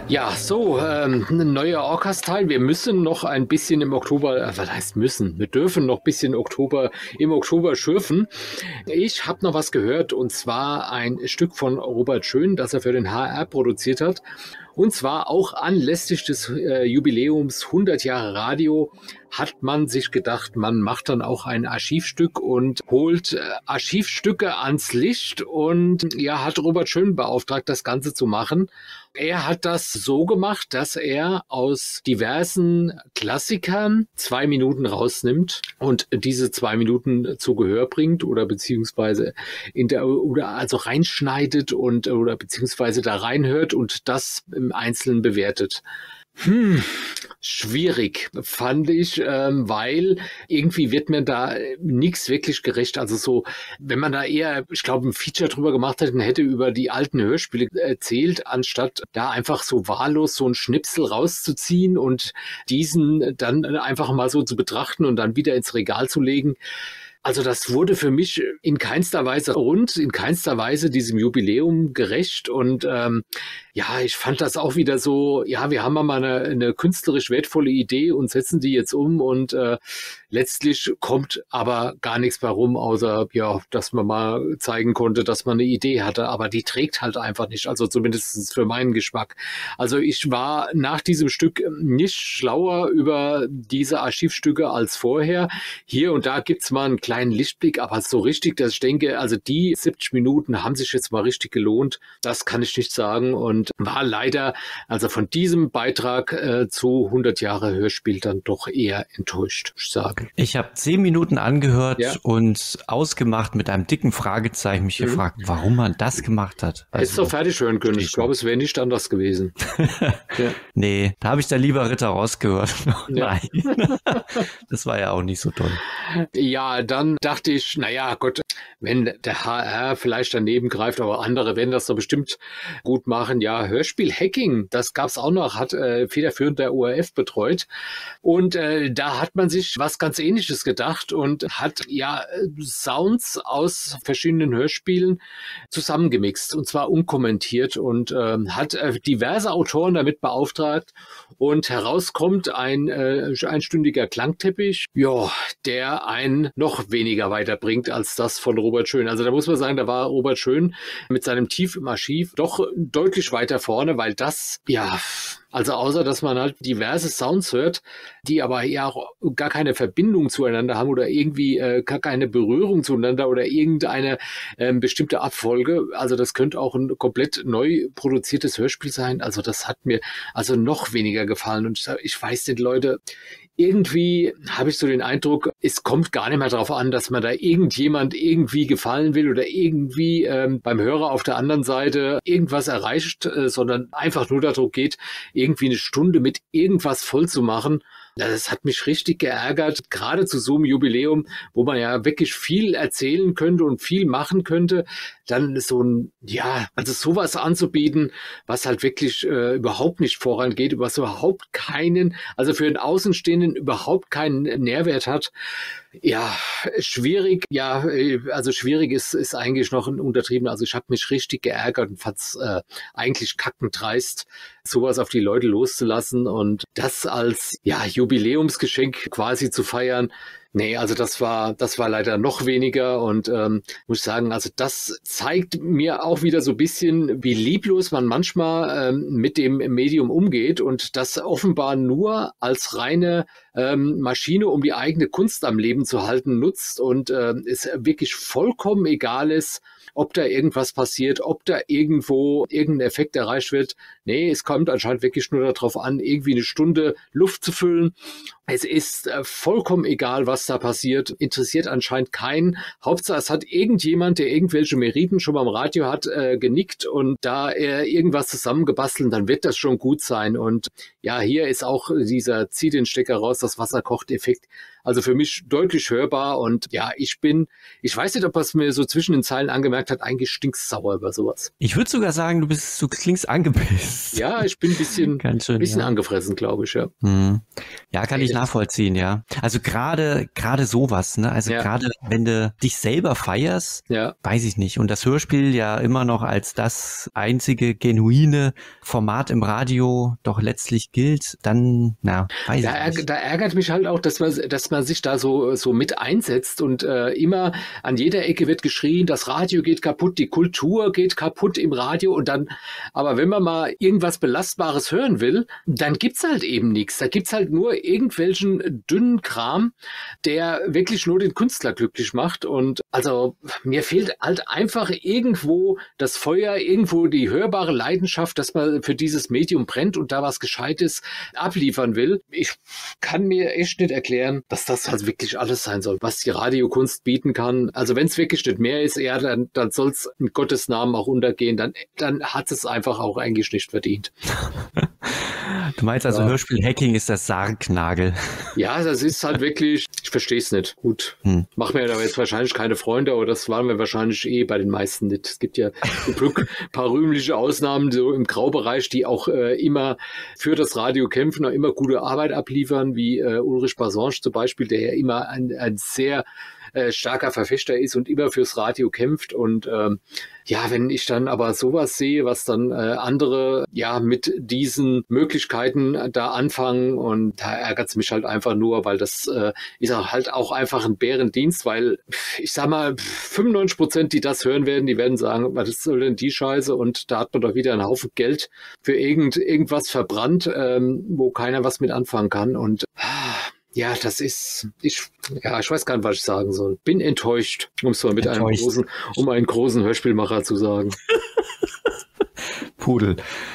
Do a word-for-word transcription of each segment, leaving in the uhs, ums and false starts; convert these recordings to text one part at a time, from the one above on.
Ja, so, ähm, ein neuer Orcas-Teil. Wir müssen noch ein bisschen im Oktober, äh, was heißt müssen? Wir dürfen noch ein bisschen Oktober, im Oktober schürfen. Ich habe noch was gehört, und zwar ein Stück von Robert Schön, das er für den H R produziert hat. Und zwar auch anlässlich des äh, Jubiläums hundert Jahre Radio hat man sich gedacht, man macht dann auch ein Archivstück und holt äh, Archivstücke ans Licht und ja, hat Robert Schön beauftragt, das Ganze zu machen. Er hat das so gemacht, dass er aus diversen Klassikern zwei Minuten rausnimmt und diese zwei Minuten zu Gehör bringt oder beziehungsweise in der oder also reinschneidet und oder beziehungsweise da reinhört und das im Einzelnen bewertet. Hm, schwierig, fand ich, ähm, weil irgendwie wird mir da nichts wirklich gerecht. Also so, wenn man da eher, ich glaube, ein Feature drüber gemacht hätte, hätte über die alten Hörspiele erzählt, anstatt da einfach so wahllos so einen Schnipsel rauszuziehen und diesen dann einfach mal so zu betrachten und dann wieder ins Regal zu legen. Also das wurde für mich in keinster Weise rund, in keinster Weise diesem Jubiläum gerecht und ähm, ja, ich fand das auch wieder so, ja, wir haben mal eine, eine künstlerisch wertvolle Idee und setzen die jetzt um und äh, letztlich kommt aber gar nichts bei rum, außer, ja, dass man mal zeigen konnte, dass man eine Idee hatte, aber die trägt halt einfach nicht, also zumindest für meinen Geschmack. Also ich war nach diesem Stück nicht schlauer über diese Archivstücke als vorher. Hier und da gibt's mal einen kleinen Lichtblick, aber so richtig, dass ich denke, also die siebzig Minuten haben sich jetzt mal richtig gelohnt, das kann ich nicht sagen und war leider also von diesem Beitrag äh, zu hundert Jahre Hörspiel dann doch eher enttäuscht, muss ich sagen. Ich habe zehn Minuten angehört ja. und ausgemacht mit einem dicken Fragezeichen mich mhm. gefragt, warum man das gemacht hat. Also, hättest du fertig hören können. Ich glaube, es wäre nicht anders gewesen. ja. Nee, da habe ich der lieber Ritter rausgehört. Nein, das war ja auch nicht so toll. Ja, dann dachte ich, naja, Gott, wenn der H R vielleicht daneben greift, aber andere werden das doch bestimmt gut machen. Ja, Hörspiel-Hacking, das gab's auch noch, hat äh, federführend der O R F betreut. Und äh, da hat man sich was ganz Ähnliches gedacht und hat ja Sounds aus verschiedenen Hörspielen zusammengemixt und zwar unkommentiert und äh, hat äh, diverse Autoren damit beauftragt. Und herauskommt ein äh, einstündiger Klangteppich, ja, der einen noch weniger weiterbringt als das von Robert Schön. Also da muss man sagen, da war Robert Schön mit seinem Tief im Archiv doch deutlich weiter vorne, weil das, ja, also außer, dass man halt diverse Sounds hört, die aber ja auch gar keine Verbindung zueinander haben oder irgendwie äh, gar keine Berührung zueinander oder irgendeine äh, bestimmte Abfolge. Also das könnte auch ein komplett neu produziertes Hörspiel sein. Also das hat mir also noch weniger gefallen. Und ich, ich weiß nicht, Leute, irgendwie habe ich so den Eindruck, es kommt gar nicht mehr darauf an, dass man da irgendjemand irgendwie gefallen will oder irgendwie ähm, beim Hörer auf der anderen Seite irgendwas erreicht, äh, sondern einfach nur darum geht, irgendwie eine Stunde mit irgendwas voll zu machen. Das hat mich richtig geärgert, gerade zu so einem Jubiläum, wo man ja wirklich viel erzählen könnte und viel machen könnte, dann so ein, ja, also sowas anzubieten, was halt wirklich äh, überhaupt nicht vorangeht, was überhaupt keinen, also für den Außenstehenden überhaupt keinen Nährwert hat. Ja, schwierig, ja, also schwierig ist, ist eigentlich noch ein untertrieben. Also ich habe mich richtig geärgert und fand's äh, eigentlich kackendreist, sowas auf die Leute loszulassen und das als, ja, Jubiläumsgeschenk quasi zu feiern. Nee, also das war, das war leider noch weniger und ähm, muss ich sagen, also das zeigt mir auch wieder so ein bisschen, wie lieblos man manchmal ähm, mit dem Medium umgeht und das offenbar nur als reine ähm, Maschine, um die eigene Kunst am Leben zu halten, nutzt und ähm, es wirklich vollkommen egal ist, ob da irgendwas passiert, ob da irgendwo irgendein Effekt erreicht wird. Nee, es kommt anscheinend wirklich nur darauf an, irgendwie eine Stunde Luft zu füllen. Es ist äh, vollkommen egal, was da passiert. Interessiert anscheinend keinen. Hauptsache, es hat irgendjemand, der irgendwelche Meriten schon beim Radio hat, äh, genickt und da er irgendwas zusammengebastelt, dann wird das schon gut sein. Und ja, hier ist auch dieser Zieh den Stecker raus, das Wasser kocht Effekt. Also für mich deutlich hörbar und ja, ich bin, ich weiß nicht, ob er es mir so zwischen den Zeilen angemerkt hat, eigentlich stinksauer über sowas. Ich würde sogar sagen, du bist, du klingst angepisst. Ja, ich bin ein bisschen, Ganz schön, bisschen ja. angefressen, glaube ich, ja. Hm. Ja, kann ich nachvollziehen, ja. Also gerade, gerade sowas, ne? Also Ja. gerade, wenn du dich selber feierst, Ja. weiß ich nicht. Und das Hörspiel ja immer noch als das einzige genuine Format im Radio doch letztlich gilt, dann, na, weiß Da, ich ärg- nicht. da ärgert mich halt auch, dass man, dass man sich da so, so mit einsetzt und äh, immer an jeder Ecke wird geschrien, das Radio geht kaputt, die Kultur geht kaputt im Radio und dann, aber wenn man mal irgendwas Belastbares hören will, dann gibt's halt eben nichts. Da gibt's halt nur irgendwelchen dünnen Kram, der wirklich nur den Künstler glücklich macht und also mir fehlt halt einfach irgendwo das Feuer, irgendwo die hörbare Leidenschaft, dass man für dieses Medium brennt und da was Gescheites abliefern will. Ich kann mir echt nicht erklären, dass das halt wirklich alles sein soll, was die Radiokunst bieten kann. Also wenn es wirklich nicht mehr ist, ja, dann, dann soll es in Gottes Namen auch untergehen. Dann, dann hat es einfach auch eigentlich nicht verdient. Du meinst also, Ja. Hörspiel-Hacking ist das Sargnagel. Ja, das ist halt wirklich, ich verstehe es nicht. Gut, Hm. machen wir da jetzt wahrscheinlich keine Freunde, aber das waren wir wahrscheinlich eh bei den meisten nicht. Es gibt ja zum Glück ein paar rühmliche Ausnahmen so im Graubereich, die auch äh, immer für das Radio kämpfen, auch immer gute Arbeit abliefern, wie äh, Ulrich Basange zum Beispiel, der ja immer ein, ein sehr äh, starker Verfechter ist und immer fürs Radio kämpft. Und ähm, ja, wenn ich dann aber sowas sehe, was dann äh, andere ja mit diesen Möglichkeiten da anfangen, und da ärgert es mich halt einfach nur, weil das äh, ist auch halt auch einfach ein Bärendienst, weil ich sag mal, fünfundneunzig Prozent, die das hören werden, die werden sagen, was soll denn die Scheiße? Und da hat man doch wieder einen Haufen Geld für irgend, irgendwas verbrannt, ähm, wo keiner was mit anfangen kann. Und ah, ja, das ist, ich, ja, ich weiß gar nicht, was ich sagen soll. Bin enttäuscht, um es mal mit einem Enttäuscht. großen, um einen großen Hörspielmacher zu sagen. Pudel.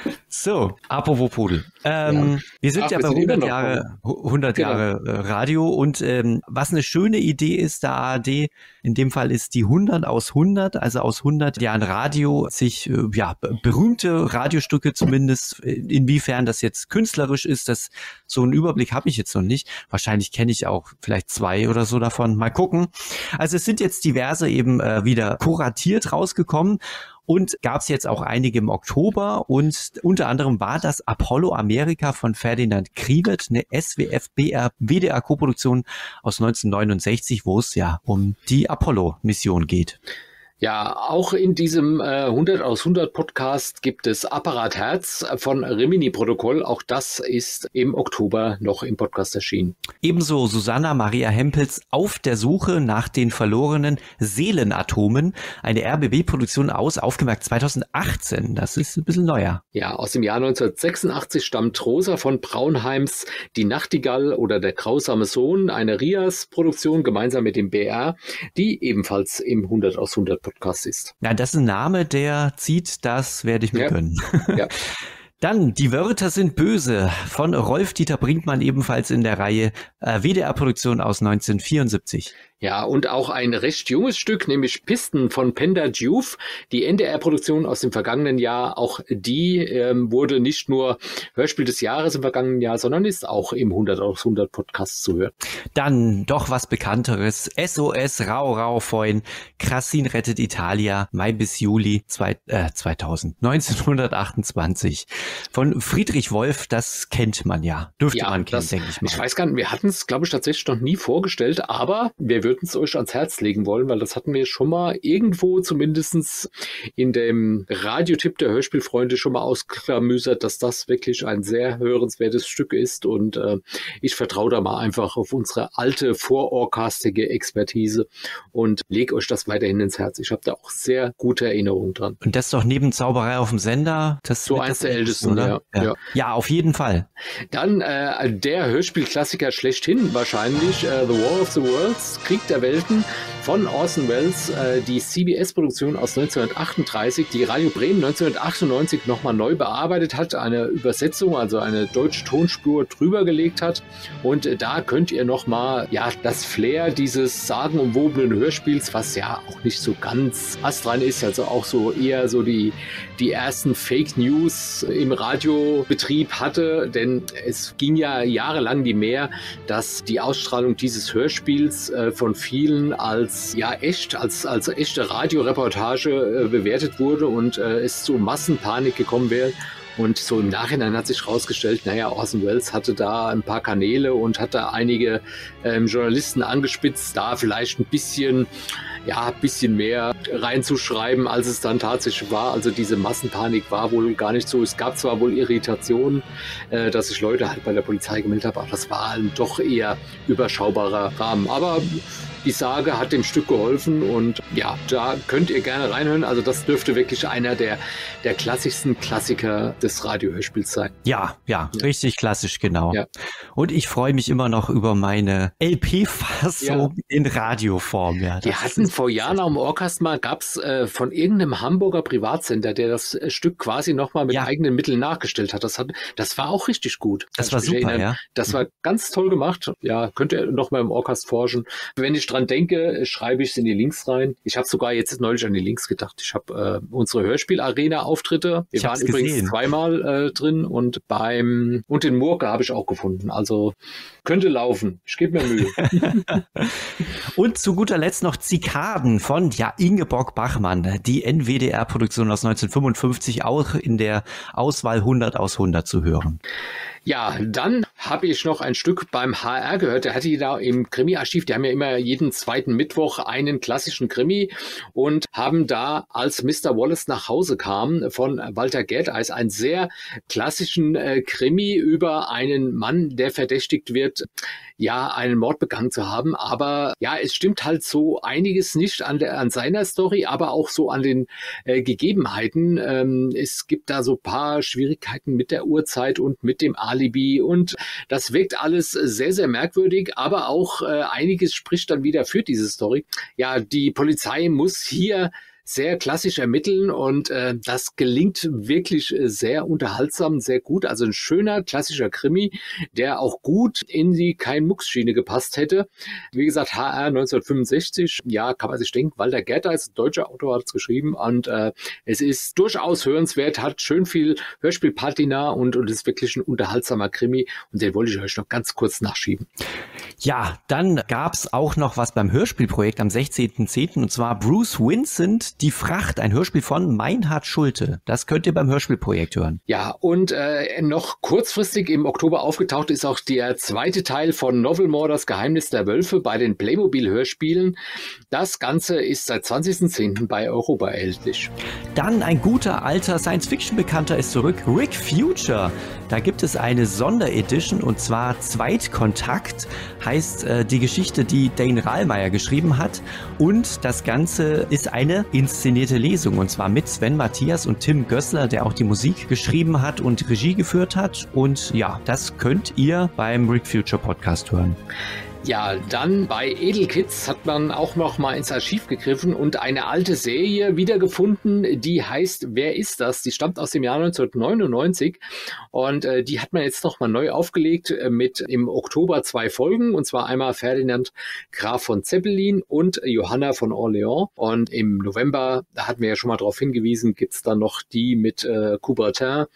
So, apropos Pudel. Ähm, Ja. Wir sind Ach, ja wir bei sind immer hundert noch Jahre, hundert Genau. Jahre äh, Radio und ähm, was eine schöne Idee ist der A R D, in dem Fall ist die hundert aus hundert, also aus hundert Jahren Radio, sich äh, ja be- berühmte Radiostücke zumindest, äh, inwiefern das jetzt künstlerisch ist, das so einen Überblick habe ich jetzt noch nicht. Wahrscheinlich kenne ich auch vielleicht zwei oder so davon. Mal gucken. Also es sind jetzt diverse eben äh, wieder kuratiert rausgekommen. Und gab es jetzt auch einige im Oktober und unter anderem war das Apollo Amerika von Ferdinand Kriwet, eine S W F B R W D R Koproduktion aus neunzehnhundertneunundsechzig, wo es ja um die Apollo-Mission geht. Ja, auch in diesem äh, hundert aus hundert Podcast gibt es Apparat Herz von Rimini Protokoll. Auch das ist im Oktober noch im Podcast erschienen. Ebenso Susanna Maria Hempels Auf der Suche nach den verlorenen Seelenatomen, eine R B B-Produktion aus, aufgemerkt zweitausendachtzehn. Das ist ein bisschen neuer. Ja, aus dem Jahr neunzehnhundertsechsundachtzig stammt Rosa von Braunheims Die Nachtigall oder Der grausame Sohn, eine Rias-Produktion gemeinsam mit dem B R, die ebenfalls im hundert aus hundert Podcast ist. Ja, das ist ein Name, der zieht, das werde ich mir Ja. gönnen. Ja. Dann, die Wörter sind böse von Rolf-Dieter Brinkmann, ebenfalls in der Reihe äh, W D R-Produktion aus neunzehnhundertvierundsiebzig. Ja, und auch ein recht junges Stück, nämlich Pisten von Pender Diouf, die N D R-Produktion aus dem vergangenen Jahr. Auch die ähm, wurde nicht nur Hörspiel des Jahres im vergangenen Jahr, sondern ist auch im hundert aus hundert Podcast zu hören. Dann doch was Bekannteres. S O S Rau Rau Feun, Krassin rettet Italia, Mai bis Juli zwei, äh, zweitausend, neunzehnhundertachtundzwanzig. Von Friedrich Wolf, das kennt man ja. Dürfte Ja, man kennen, das- denke ich mal. Ich weiß gar nicht, wir hatten es, glaube ich, tatsächlich noch nie vorgestellt, aber wir würden es euch ans Herz legen wollen, weil das hatten wir schon mal irgendwo zumindest in dem Radiotipp der Hörspielfreunde schon mal ausklamüsert, dass das wirklich ein sehr hörenswertes Stück ist, und äh, ich vertraue da mal einfach auf unsere alte vororcastige Expertise und lege euch das weiterhin ins Herz. Ich habe da auch sehr gute Erinnerungen dran. Und das ist doch neben Zauberei auf dem Sender, das So wird eins das der ältesten, oder? ja, Ja. ja. ja, auf jeden Fall. Dann äh, der Hörspielklassiker schlechthin wahrscheinlich, äh, The War of the Worlds, Krieg der Welten von Orson Welles, äh, die C B S-Produktion aus neunzehnhundertachtunddreißig, die Radio Bremen neunzehnhundertachtundneunzig nochmal neu bearbeitet hat, eine Übersetzung, also eine deutsche Tonspur drüber gelegt hat. Und äh, da könnt ihr nochmal ja, das Flair dieses sagenumwobenen Hörspiels, was ja auch nicht so ganz astrein ist, also auch so eher so die, die ersten Fake News im Radiobetrieb hatte, denn es ging ja jahrelang die Mehr, dass die Ausstrahlung dieses Hörspiels äh, von vielen als ja echt, als, als echte Radioreportage äh, bewertet wurde und äh, es zu Massenpanik gekommen wäre. Und so im Nachhinein hat sich herausgestellt, naja, Orson Welles hatte da ein paar Kanäle und hat da einige ähm, Journalisten angespitzt, da vielleicht ein bisschen, ja, ein bisschen mehr reinzuschreiben, als es dann tatsächlich war. Also diese Massenpanik war wohl gar nicht so. Es gab zwar wohl Irritationen, äh, dass sich Leute halt bei der Polizei gemeldet haben, aber das war ein doch eher überschaubarer Rahmen. Aber die Sage hat dem Stück geholfen und ja, da könnt ihr gerne reinhören. Also das dürfte wirklich einer der, der klassischsten Klassiker des Radiohörspiels sein. Ja, ja, ja, richtig klassisch, genau. Ja. Und ich freue mich immer noch über meine L P-Fassung ja. in Radioform. Ja, die hatten vor Jahren am Orcast mal, gab es äh, von irgendeinem Hamburger Privatsender, der das äh, Stück quasi nochmal mit ja. eigenen Mitteln nachgestellt hat. Das, hat. das war auch richtig gut. Das war super, erinnern. ja. Das war ganz toll gemacht. Ja, könnt ihr nochmal im Orcast forschen. Wenn ich dran denke, schreibe ich es in die Links rein. Ich habe sogar jetzt neulich an die Links gedacht. Ich habe äh, unsere Hörspiel-Arena-Auftritte. Wir ich waren übrigens gesehen. zweimal äh, drin und beim und den Murke habe ich auch gefunden. Also könnte laufen. Ich gebe mir Mühe. Und zu guter Letzt noch Zikaden von ja, Ingeborg Bachmann. Die N W D R-Produktion aus neunzehnhundertfünfundfünfzig, auch in der Auswahl hundert aus hundert zu hören. Ja, dann habe ich noch ein Stück beim H R gehört. Der hatte die da im Krimi-Archiv. Die haben ja immer jeden zweiten Mittwoch einen klassischen Krimi und haben da, als Mister Wallace nach Hause kam, von Walter Gerdeis einen sehr klassischen äh, Krimi über einen Mann, der verdächtigt wird, ja, einen Mord begangen zu haben. Aber ja, es stimmt halt so einiges nicht an, der, an seiner Story, aber auch so an den äh, Gegebenheiten. Ähm, es gibt da so ein paar Schwierigkeiten mit der Uhrzeit und mit dem Alibi und das wirkt alles sehr, sehr merkwürdig, aber auch äh, einiges spricht dann wieder für diese Story. Ja, die Polizei muss hier sehr klassisch ermitteln und äh, das gelingt wirklich äh, sehr unterhaltsam, sehr gut. Also ein schöner klassischer Krimi, der auch gut in die Kein-Mucks-Schiene gepasst hätte. Wie gesagt, H R neunzehnhundertfünfundsechzig, ja, kann man sich denken, Walter Gerdeis, deutscher Autor, hat es geschrieben und äh, es ist durchaus hörenswert, hat schön viel Hörspielpatina und, und ist wirklich ein unterhaltsamer Krimi und den wollte ich euch noch ganz kurz nachschieben. Ja, dann gab's auch noch was beim Hörspielprojekt am sechzehnten zehnten und zwar Bruce Vincent, Die Fracht, ein Hörspiel von Meinhard Schulte. Das könnt ihr beim Hörspielprojekt hören. Ja, und äh, noch kurzfristig im Oktober aufgetaucht ist auch der zweite Teil von Novelmore, das Geheimnis der Wölfe bei den Playmobil-Hörspielen. Das Ganze ist seit zwanzigsten zehnten bei Europa erhältlich. Dann ein guter alter Science-Fiction-Bekannter ist zurück, Rick Future. Da gibt es eine Sonderedition und zwar Zweitkontakt, heißt äh, die Geschichte, die Dane Rahlmeier geschrieben hat. Und das Ganze ist eine inszenierte Lesung und zwar mit Sven Matthias und Tim Gößler, der auch die Musik geschrieben hat und Regie geführt hat. Und ja, das könnt ihr beim Rick Future Podcast hören. Ja, dann bei Edelkids hat man auch noch mal ins Archiv gegriffen und eine alte Serie wiedergefunden, die heißt Wer ist das? Die stammt aus dem Jahr neunzehnhundertneunundneunzig und äh, die hat man jetzt noch mal neu aufgelegt äh, mit im Oktober zwei Folgen und zwar einmal Ferdinand Graf von Zeppelin und Johanna von Orléans und im November, da hatten wir ja schon mal darauf hingewiesen, gibt's dann noch die mit äh, Coubertin.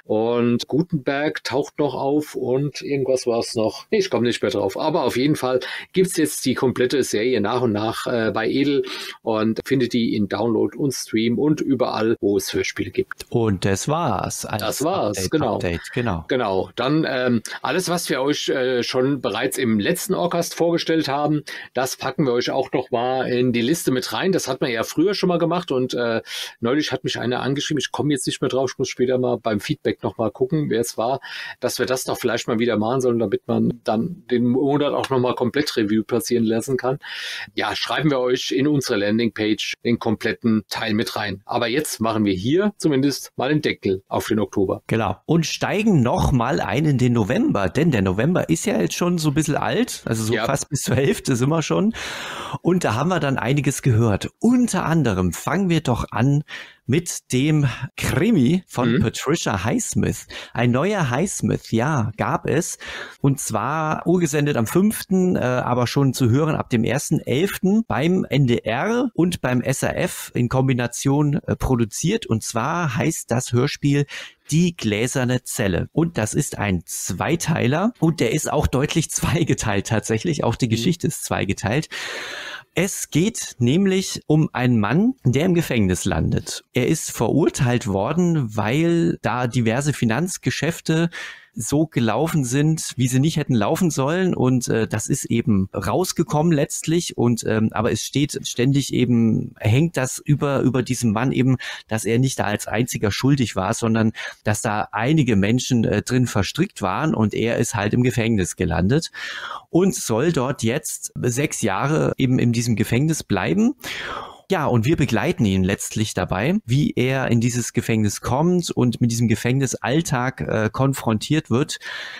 Und Gutenberg taucht noch auf und irgendwas war es noch. Ich komme nicht mehr drauf. Aber auf jeden Fall gibt's jetzt die komplette Serie nach und nach äh, bei Edel und findet die in Download und Stream und überall, wo es Hörspiele gibt. Und das war's. Das war's, Update, genau. Update, genau. Genau. Dann ähm, alles, was wir euch äh, schon bereits im letzten Orcast vorgestellt haben, das packen wir euch auch noch mal in die Liste mit rein. Das hat man ja früher schon mal gemacht und äh, neulich hat mich einer angeschrieben, ich komme jetzt nicht mehr drauf, ich muss später mal beim Feedback Endeffekt nochmal gucken, wer es war, dass wir das doch vielleicht mal wieder machen sollen, damit man dann den Monat auch nochmal komplett Revue passieren lassen kann. Ja, schreiben wir euch in unsere Landingpage den kompletten Teil mit rein. Aber jetzt machen wir hier zumindest mal den Deckel auf den Oktober. Genau. Und steigen noch mal ein in den November, denn der November ist ja jetzt schon so ein bisschen alt, also so ja. fast bis zur Hälfte sind wir schon. Und da haben wir dann einiges gehört. Unter anderem fangen wir doch an mit dem Krimi von mhm. Patricia Highsmith. Ein neuer Highsmith, ja, gab es. Und zwar urgesendet am fünften, äh, aber schon zu hören ab dem ersten elften beim N D R und beim S R F in Kombination äh, produziert. Und zwar heißt das Hörspiel Die gläserne Zelle. Und das ist ein Zweiteiler und der ist auch deutlich zweigeteilt tatsächlich. Auch die Geschichte ist zweigeteilt. Es geht nämlich um einen Mann, der im Gefängnis landet. Er ist verurteilt worden, weil da diverse Finanzgeschäfte so gelaufen sind, wie sie nicht hätten laufen sollen, und äh, das ist eben rausgekommen letztlich, und ähm, aber es steht ständig eben, hängt das über über diesem Mann eben, dass er nicht da als einziger schuldig war, sondern dass da einige Menschen äh, drin verstrickt waren, und er ist halt im Gefängnis gelandet und soll dort jetzt sechs Jahre eben in diesem Gefängnis bleiben. Ja, und wir begleiten ihn letztlich dabei, wie er in dieses Gefängnis kommt und mit diesem Gefängnisalltag äh, konfrontiert wird,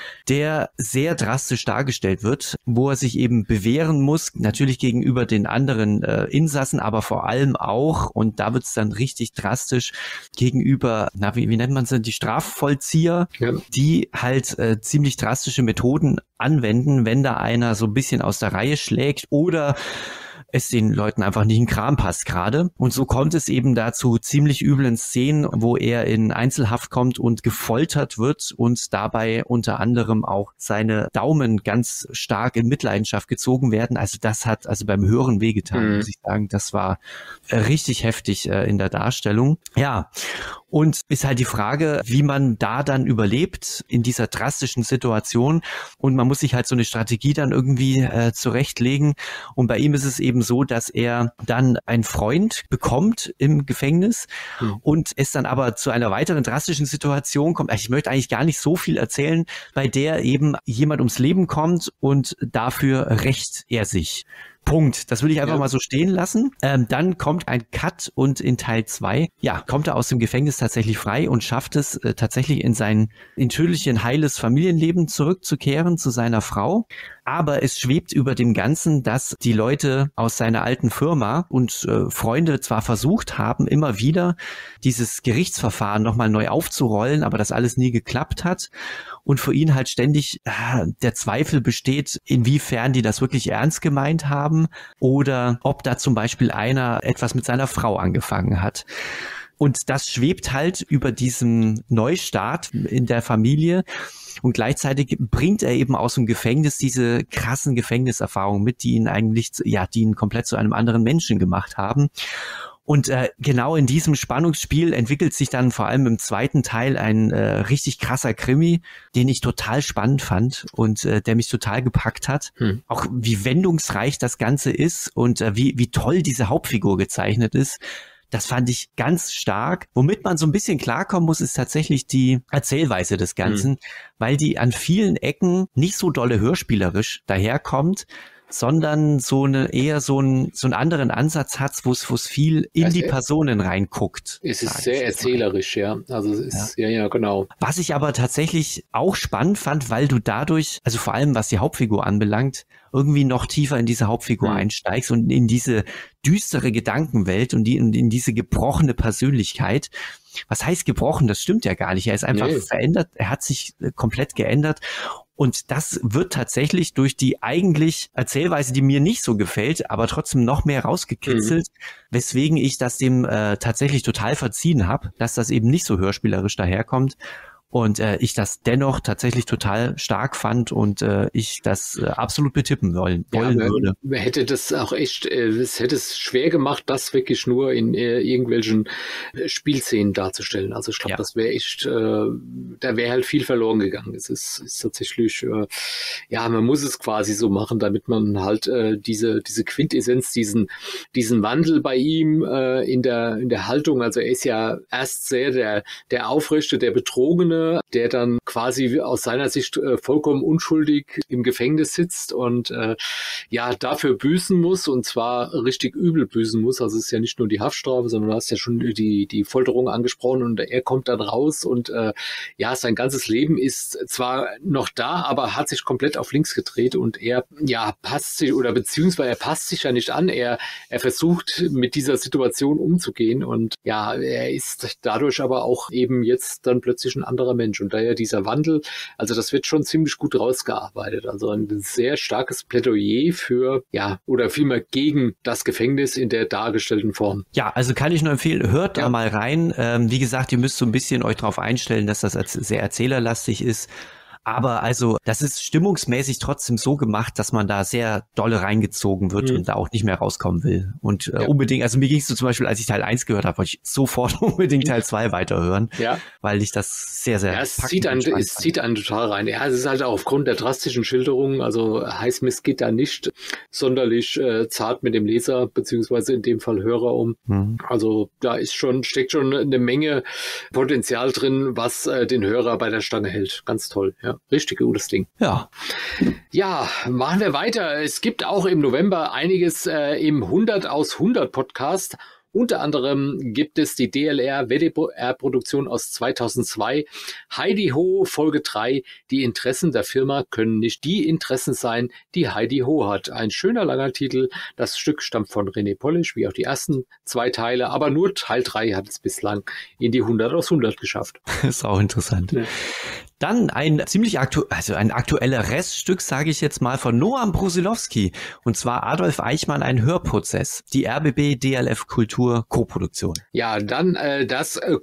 der sehr drastisch dargestellt wird, wo er sich eben bewähren muss, natürlich gegenüber den anderen äh, Insassen, aber vor allem auch, und da wird es dann richtig drastisch, gegenüber, na, wie, wie nennt man es denn, die Strafvollzieher, ja. die halt äh, ziemlich drastische Methoden anwenden, wenn da einer so ein bisschen aus der Reihe schlägt oder es den Leuten einfach nicht in den Kram passt gerade. Und so kommt es eben dazu ziemlich üblen Szenen, wo er in Einzelhaft kommt und gefoltert wird und dabei unter anderem auch seine Daumen ganz stark in Mitleidenschaft gezogen werden. Also das hat also beim Hören wehgetan, mhm. muss ich sagen. Das war äh, richtig heftig äh, in der Darstellung. Ja, und ist halt die Frage, wie man da dann überlebt in dieser drastischen Situation. Und man muss sich halt so eine Strategie dann irgendwie äh, zurechtlegen. Und bei ihm ist es eben so, dass er dann einen Freund bekommt im Gefängnis mhm. und es dann aber zu einer weiteren drastischen Situation kommt. Ich möchte eigentlich gar nicht so viel erzählen, bei der eben jemand ums Leben kommt und dafür rächt er sich. Punkt. Das will ich einfach ja. mal so stehen lassen. Ähm, dann kommt ein Cut und in Teil zwei, ja, kommt er aus dem Gefängnis tatsächlich frei und schafft es äh, tatsächlich in sein natürlichen, heiles Familienleben zurückzukehren zu seiner Frau. Aber es schwebt über dem Ganzen, dass die Leute aus seiner alten Firma und äh, Freunde zwar versucht haben, immer wieder dieses Gerichtsverfahren nochmal neu aufzurollen, aber das alles nie geklappt hat. Und für ihn halt ständig äh, der Zweifel besteht, inwiefern die das wirklich ernst gemeint haben oder ob da zum Beispiel einer etwas mit seiner Frau angefangen hat. Und das schwebt halt über diesem Neustart in der Familie. Und gleichzeitig bringt er eben aus dem Gefängnis diese krassen Gefängniserfahrungen mit, die ihn eigentlich, ja, die ihn komplett zu einem anderen Menschen gemacht haben. Und äh, genau in diesem Spannungsspiel entwickelt sich dann vor allem im zweiten Teil ein äh, richtig krasser Krimi, den ich total spannend fand und äh, der mich total gepackt hat. Hm. Auch wie wendungsreich das Ganze ist und äh, wie wie toll diese Hauptfigur gezeichnet ist. Das fand ich ganz stark. Womit man so ein bisschen klarkommen muss, ist tatsächlich die Erzählweise des Ganzen, hm. weil die an vielen Ecken nicht so dolle hörspielerisch daherkommt, sondern so eine eher so einen so einen anderen Ansatz hat, wo es wo es viel in also die Personen reinguckt. Es ist sehr erzählerisch, ja. Also es ist ja. ja ja genau. Was ich aber tatsächlich auch spannend fand, weil du dadurch, also vor allem was die Hauptfigur anbelangt, irgendwie noch tiefer in diese Hauptfigur mhm. einsteigst und in diese düstere Gedankenwelt und die in, in diese gebrochene Persönlichkeit. Was heißt gebrochen? Das stimmt ja gar nicht. Er ist einfach nee. verändert. Er hat sich komplett geändert. Und das wird tatsächlich durch die eigentlich Erzählweise, die mir nicht so gefällt, aber trotzdem noch mehr rausgekitzelt, mhm. weswegen ich das dem äh, tatsächlich total verziehen habe, dass das eben nicht so hörspielerisch daherkommt. Und äh, ich das dennoch tatsächlich total stark fand und äh, ich das äh, absolut betippen wollen, wollen ja, würde. Man hätte das auch echt, äh, es hätte es schwer gemacht, das wirklich nur in äh, irgendwelchen Spielszenen darzustellen. Also ich glaube, ja. das wäre echt, äh, da wäre halt viel verloren gegangen. Es ist, ist tatsächlich, äh, ja, man muss es quasi so machen, damit man halt äh, diese diese Quintessenz, diesen diesen Wandel bei ihm äh, in der in der Haltung. Also er ist ja erst sehr der der Aufrechte, der Betrogene, Junge, der dann quasi aus seiner Sicht äh, vollkommen unschuldig im Gefängnis sitzt und äh, ja dafür büßen muss, und zwar richtig übel büßen muss. Also es ist ja nicht nur die Haftstrafe, sondern du hast ja schon die, die Folterung angesprochen, und er kommt dann raus und äh, ja, sein ganzes Leben ist zwar noch da, aber hat sich komplett auf links gedreht, und er ja passt sich, oder beziehungsweise er passt sich ja nicht an. Er, er versucht mit dieser Situation umzugehen, und ja, er ist dadurch aber auch eben jetzt dann plötzlich ein anderer Mensch, und daher dieser Wandel, also das wird schon ziemlich gut rausgearbeitet. Also ein sehr starkes Plädoyer für, ja, oder vielmehr gegen das Gefängnis in der dargestellten Form. Ja, also kann ich nur empfehlen, hört Ja. da mal rein. Ähm, wie gesagt, ihr müsst so ein bisschen euch darauf einstellen, dass das sehr erzählerlastig ist. Aber also, das ist stimmungsmäßig trotzdem so gemacht, dass man da sehr dolle reingezogen wird Mhm. und da auch nicht mehr rauskommen will. Und äh, Ja. unbedingt, also mir ging es so zum Beispiel, als ich Teil eins gehört habe, wollte ich sofort unbedingt Teil zwei weiterhören, Ja. weil ich das sehr, sehr Ja, es packend zieht einen, und spannend es fand. zieht einen total rein. Ja, es ist halt auch aufgrund der drastischen Schilderungen, also Highsmith geht da nicht sonderlich äh, zart mit dem Leser, beziehungsweise in dem Fall Hörer um. Mhm. Also da ist schon, steckt schon eine Menge Potenzial drin, was äh, den Hörer bei der Stange hält. Ganz toll, ja. Richtig gutes Ding. Ja, Ja, machen wir weiter. Es gibt auch im November einiges äh, im hundert aus hundert Podcast. Unter anderem gibt es die D L R W D R-Produktion aus zweitausendzwei, Heidi Ho, Folge drei. Die Interessen der Firma können nicht die Interessen sein, die Heidi Ho hat. Ein schöner langer Titel. Das Stück stammt von René Polish, wie auch die ersten zwei Teile. Aber nur Teil drei hat es bislang in die hundert aus hundert geschafft. ist auch interessant. Ja. Dann ein ziemlich aktu also ein aktueller Reststück, sage ich jetzt mal, von Noam Brusilowski. Und zwar Adolf Eichmann, ein Hörprozess. Die R B B D L F Kultur Koproduktion. Ja, dann äh, das äh,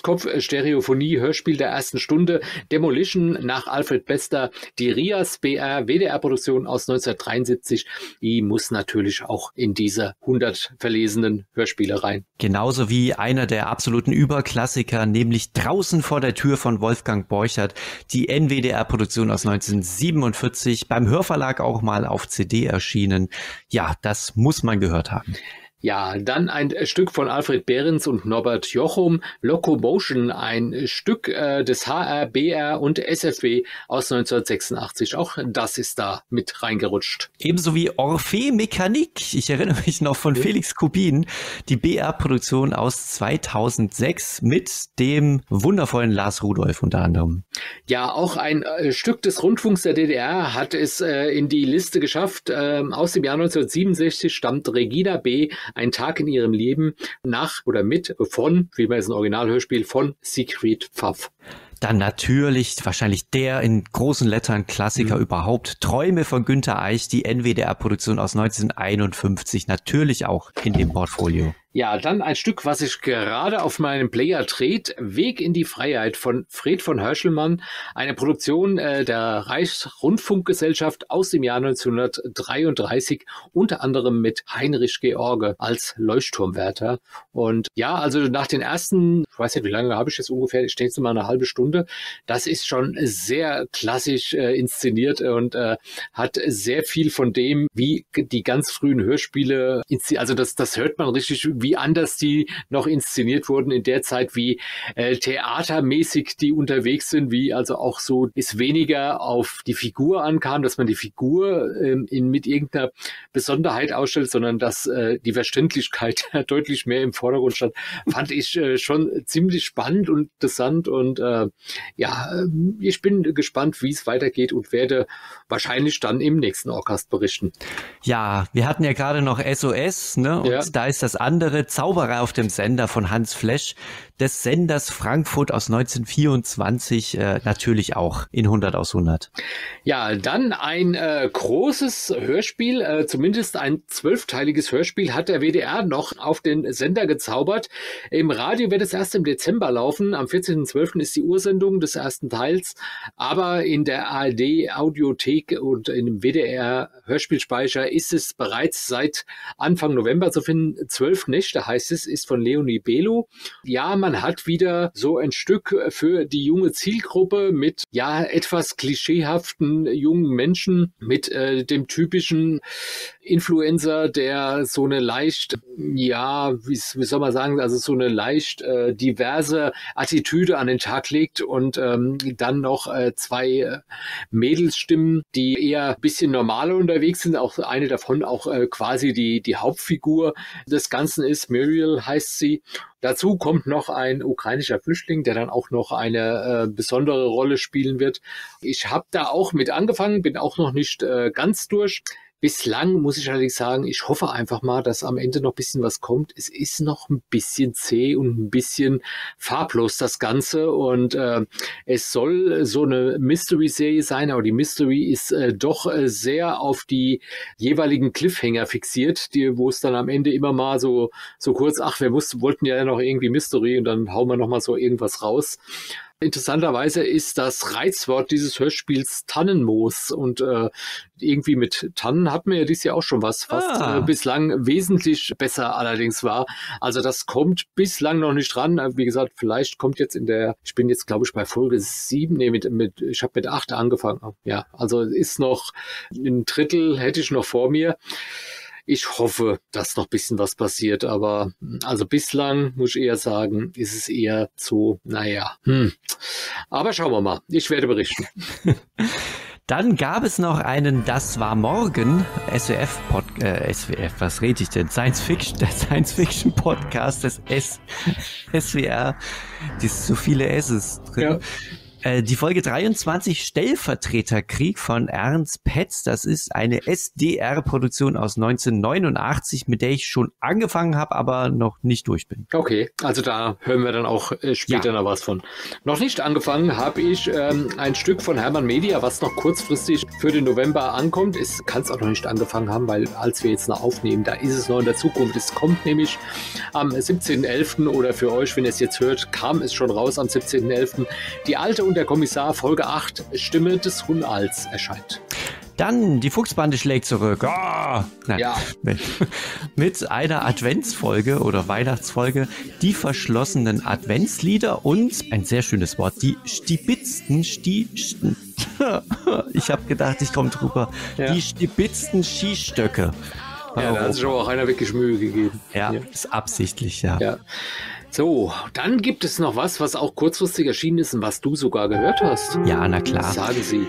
Kunstkopf-Stereophonie-Hörspiel der ersten Stunde, Demolition nach Alfred Bester, die Rias B R W D R-Produktion aus neunzehnhundertdreiundsiebzig. Die muss natürlich auch in diese hundert verlesenen Hörspiele rein. Genauso wie einer der absoluten Überklassiker, nämlich Draußen vor der Tür von Wolfgang Borchert, die N W D R-Produktion aus neunzehnhundertsiebenundvierzig, beim Hörverlag auch mal auf C D erschienen. Ja, das muss man gehört haben. Ja, dann ein Stück von Alfred Behrens und Norbert Jochum, Locomotion, ein Stück äh, des H R, B R und S F W aus neunzehnhundertsechsundachtzig. Auch das ist da mit reingerutscht. Ebenso wie Orphée Mécanique, ich erinnere mich noch von Felix Kubin, die B R-Produktion aus zweitausendsechs mit dem wundervollen Lars Rudolph unter anderem. Ja, auch ein äh, Stück des Rundfunks der D D R hat es äh, in die Liste geschafft. Ähm, aus dem Jahr neunzehnhundertsiebenundsechzig stammt Regina B., Ein Tag in ihrem Leben, nach oder mit von, wie man es im Originalhörspiel, von Siegfried Pfaff. Dann natürlich wahrscheinlich der in großen Lettern Klassiker Mhm. überhaupt, Träume von Günter Eich, die N W D R-Produktion aus neunzehnhunderteinundfünfzig, natürlich auch in dem Portfolio. Ja, dann ein Stück, was sich gerade auf meinem Player dreht, Weg in die Freiheit von Fred von Hörschelmann, eine Produktion äh, der Reichsrundfunkgesellschaft aus dem Jahr neunzehnhundertdreiunddreißig, unter anderem mit Heinrich George als Leuchtturmwärter. Und ja, also nach den ersten, ich weiß nicht, wie lange habe ich jetzt ungefähr, ich denke jetzt mal eine halbe Stunde, das ist schon sehr klassisch äh, inszeniert und äh, hat sehr viel von dem, wie die ganz frühen Hörspiele, also das, das hört man richtig, wie anders die noch inszeniert wurden in der Zeit, wie äh, theatermäßig die unterwegs sind, wie also auch so es weniger auf die Figur ankam, dass man die Figur ähm, in, mit irgendeiner Besonderheit ausstellt, sondern dass äh, die Verständlichkeit deutlich mehr im Vordergrund stand, fand ich äh, schon ziemlich spannend und interessant und äh, ja, äh, ich bin gespannt, wie es weitergeht und werde wahrscheinlich dann im nächsten Orcast berichten. Ja, wir hatten ja gerade noch S O S, ne? Und Ja. da ist das andere Zauberer auf dem Sender von Hans Flesch des Senders Frankfurt aus neunzehnhundertvierundzwanzig, äh, natürlich auch in hundert aus hundert. Ja, dann ein äh, großes Hörspiel, äh, zumindest ein zwölfteiliges Hörspiel hat der W D R noch auf den Sender gezaubert. Im Radio wird es erst im Dezember laufen. Am vierzehnten zwölften ist die Ursendung des ersten Teils, aber in der A R D-Audiothek und im W D R-Hörspielspeicher ist es bereits seit Anfang November zu finden. Zwölf Nächte heißt es, ist von Leonie Belo. Ja, man hat wieder so ein Stück für die junge Zielgruppe mit ja etwas klischeehaften jungen Menschen, mit äh, dem typischen Influencer, der so eine leicht, ja, wie, wie soll man sagen, also so eine leicht äh, diverse Attitüde an den Tag legt und ähm, dann noch äh, zwei äh, Mädelsstimmen, die eher ein bisschen normaler unterwegs sind, auch eine davon auch äh, quasi die, die Hauptfigur des Ganzen ist, Muriel heißt sie. Dazu kommt noch ein ukrainischer Flüchtling, der dann auch noch eine äh, besondere Rolle spielen wird. Ich habe da auch mit angefangen, bin auch noch nicht äh, ganz durch. Bislang muss ich allerdings sagen, ich hoffe einfach mal, dass am Ende noch ein bisschen was kommt. Es ist noch ein bisschen zäh und ein bisschen farblos, das Ganze. Und äh, es soll so eine Mystery-Serie sein, aber die Mystery ist äh, doch äh, sehr auf die jeweiligen Cliffhanger fixiert, die, wo es dann am Ende immer mal so, so kurz, ach, wir wussten, wollten ja noch irgendwie Mystery und dann hauen wir noch mal so irgendwas raus. Interessanterweise ist das Reizwort dieses Hörspiels Tannenmoos und äh, irgendwie mit Tannen hatten wir ja dieses Jahr auch schon was, was ah. äh, bislang wesentlich besser allerdings war. Also das kommt bislang noch nicht dran. Wie gesagt, vielleicht kommt jetzt in der, ich bin jetzt glaube ich bei Folge sieben, nee, mit, mit ich habe mit acht angefangen. Ja, also ist noch ein Drittel hätte ich noch vor mir. Ich hoffe, dass noch ein bisschen was passiert, aber also bislang, muss ich eher sagen, ist es eher so, naja, hm. Aber schauen wir mal. Ich werde berichten. Dann gab es noch einen Das war morgen S W F Pod, äh, S W F, was rede ich denn? Science Fiction, der Science Fiction Podcast des S, S W R. Das ist so viele S's drin. Ja. Die Folge dreiundzwanzig, Stellvertreterkrieg von Ernst Petz, das ist eine S D R-Produktion aus neunzehnhundertneunundachtzig, mit der ich schon angefangen habe, aber noch nicht durch bin. Okay, also da hören wir dann auch äh, später ja. noch was von. Noch nicht angefangen habe ich ähm, ein Stück von Hermann Media, was noch kurzfristig für den November ankommt. Es kann es auch noch nicht angefangen haben, weil als wir jetzt noch aufnehmen, da ist es noch in der Zukunft. Es kommt nämlich am siebzehnten elften oder für euch, wenn ihr es jetzt hört, kam es schon raus am siebzehnten elften. Die alte und der Kommissar, Folge acht, Stimme des Hunals erscheint. Dann die Fuchsbande schlägt zurück. Oh! Nein. Ja. Mit einer Adventsfolge oder Weihnachtsfolge, die verschlossenen Adventslieder und ein sehr schönes Wort, die stibitzten Stiesten. Ich habe gedacht, ich komme drüber. Ja. Die stibitzten Skistöcke. Ja, da hat sich aber auch einer wirklich Mühe gegeben. Ja, ja. Ist absichtlich, ja. Ja. So, dann gibt es noch was, was auch kurzfristig erschienen ist und was du sogar gehört hast. Ja, na klar. Sagen Sie.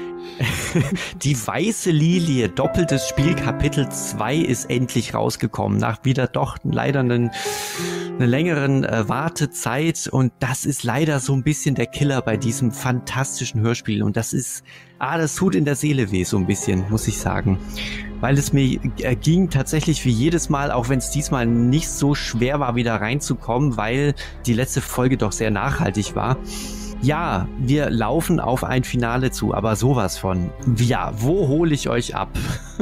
Die Weiße Lilie, doppeltes Spiel, Kapitel zwei ist endlich rausgekommen. Nach wieder doch leider einen, einer längeren äh, Wartezeit. Und das ist leider so ein bisschen der Killer bei diesem fantastischen Hörspiel. Und das ist, ah, das tut in der Seele weh so ein bisschen, muss ich sagen. Weil es mir äh, ging tatsächlich wie jedes Mal, auch wenn es diesmal nicht so schwer war, wieder reinzukommen, weil die letzte Folge doch sehr nachhaltig war. Ja, wir laufen auf ein Finale zu, aber sowas von. Ja, wo hole ich euch ab?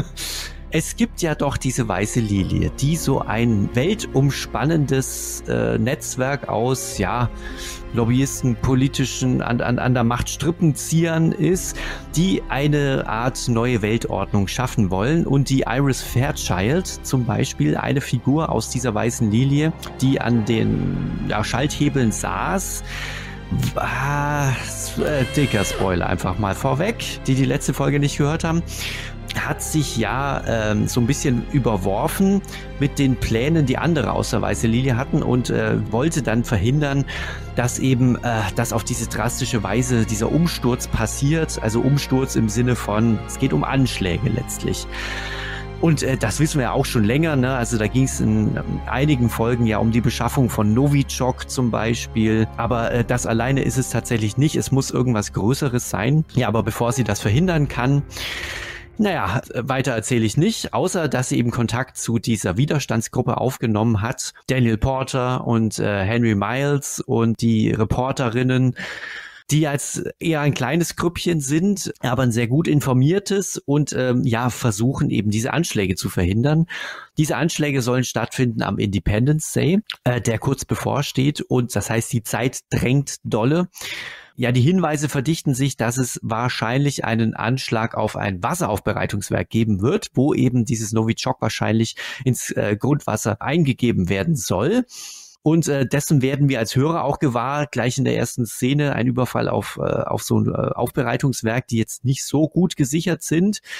Es gibt ja doch diese Weiße Lilie, die so ein weltumspannendes äh, Netzwerk aus, ja, Lobbyisten, politischen, an, an, an der Macht Strippenziehern ist, die eine Art neue Weltordnung schaffen wollen. Und die Iris Fairchild zum Beispiel, eine Figur aus dieser Weißen Lilie, die an den ja, Schalthebeln saß. Ah, äh, dicker Spoiler einfach mal vorweg, die die letzte Folge nicht gehört haben, hat sich ja ähm, so ein bisschen überworfen mit den Plänen, die andere aus der Weiße Lilie hatten und äh, wollte dann verhindern, dass eben äh, dass auf diese drastische Weise dieser Umsturz passiert, also Umsturz im Sinne von, es geht um Anschläge letztlich. Und äh, das wissen wir ja auch schon länger, ne? Also da ging es in ähm, einigen Folgen ja um die Beschaffung von Novichok zum Beispiel. Aber äh, das alleine ist es tatsächlich nicht. Es muss irgendwas Größeres sein. Ja, aber bevor sie das verhindern kann, naja, weiter erzähle ich nicht, außer dass sie eben Kontakt zu dieser Widerstandsgruppe aufgenommen hat. Daniel Porter und äh, Henry Miles und die Reporterinnen, die jetzt eher ein kleines Grüppchen sind, aber ein sehr gut informiertes und ähm, ja, versuchen eben diese Anschläge zu verhindern. Diese Anschläge sollen stattfinden am Independence Day, äh, der kurz bevorsteht, und das heißt, die Zeit drängt dolle. Ja, die Hinweise verdichten sich, dass es wahrscheinlich einen Anschlag auf ein Wasseraufbereitungswerk geben wird, wo eben dieses Novichok wahrscheinlich ins äh, Grundwasser eingegeben werden soll. Und äh, dessen werden wir als Hörer auch gewahr, gleich in der ersten Szene, ein Überfall auf, äh, auf so ein äh, Aufbereitungswerk, die jetzt nicht so gut gesichert sind.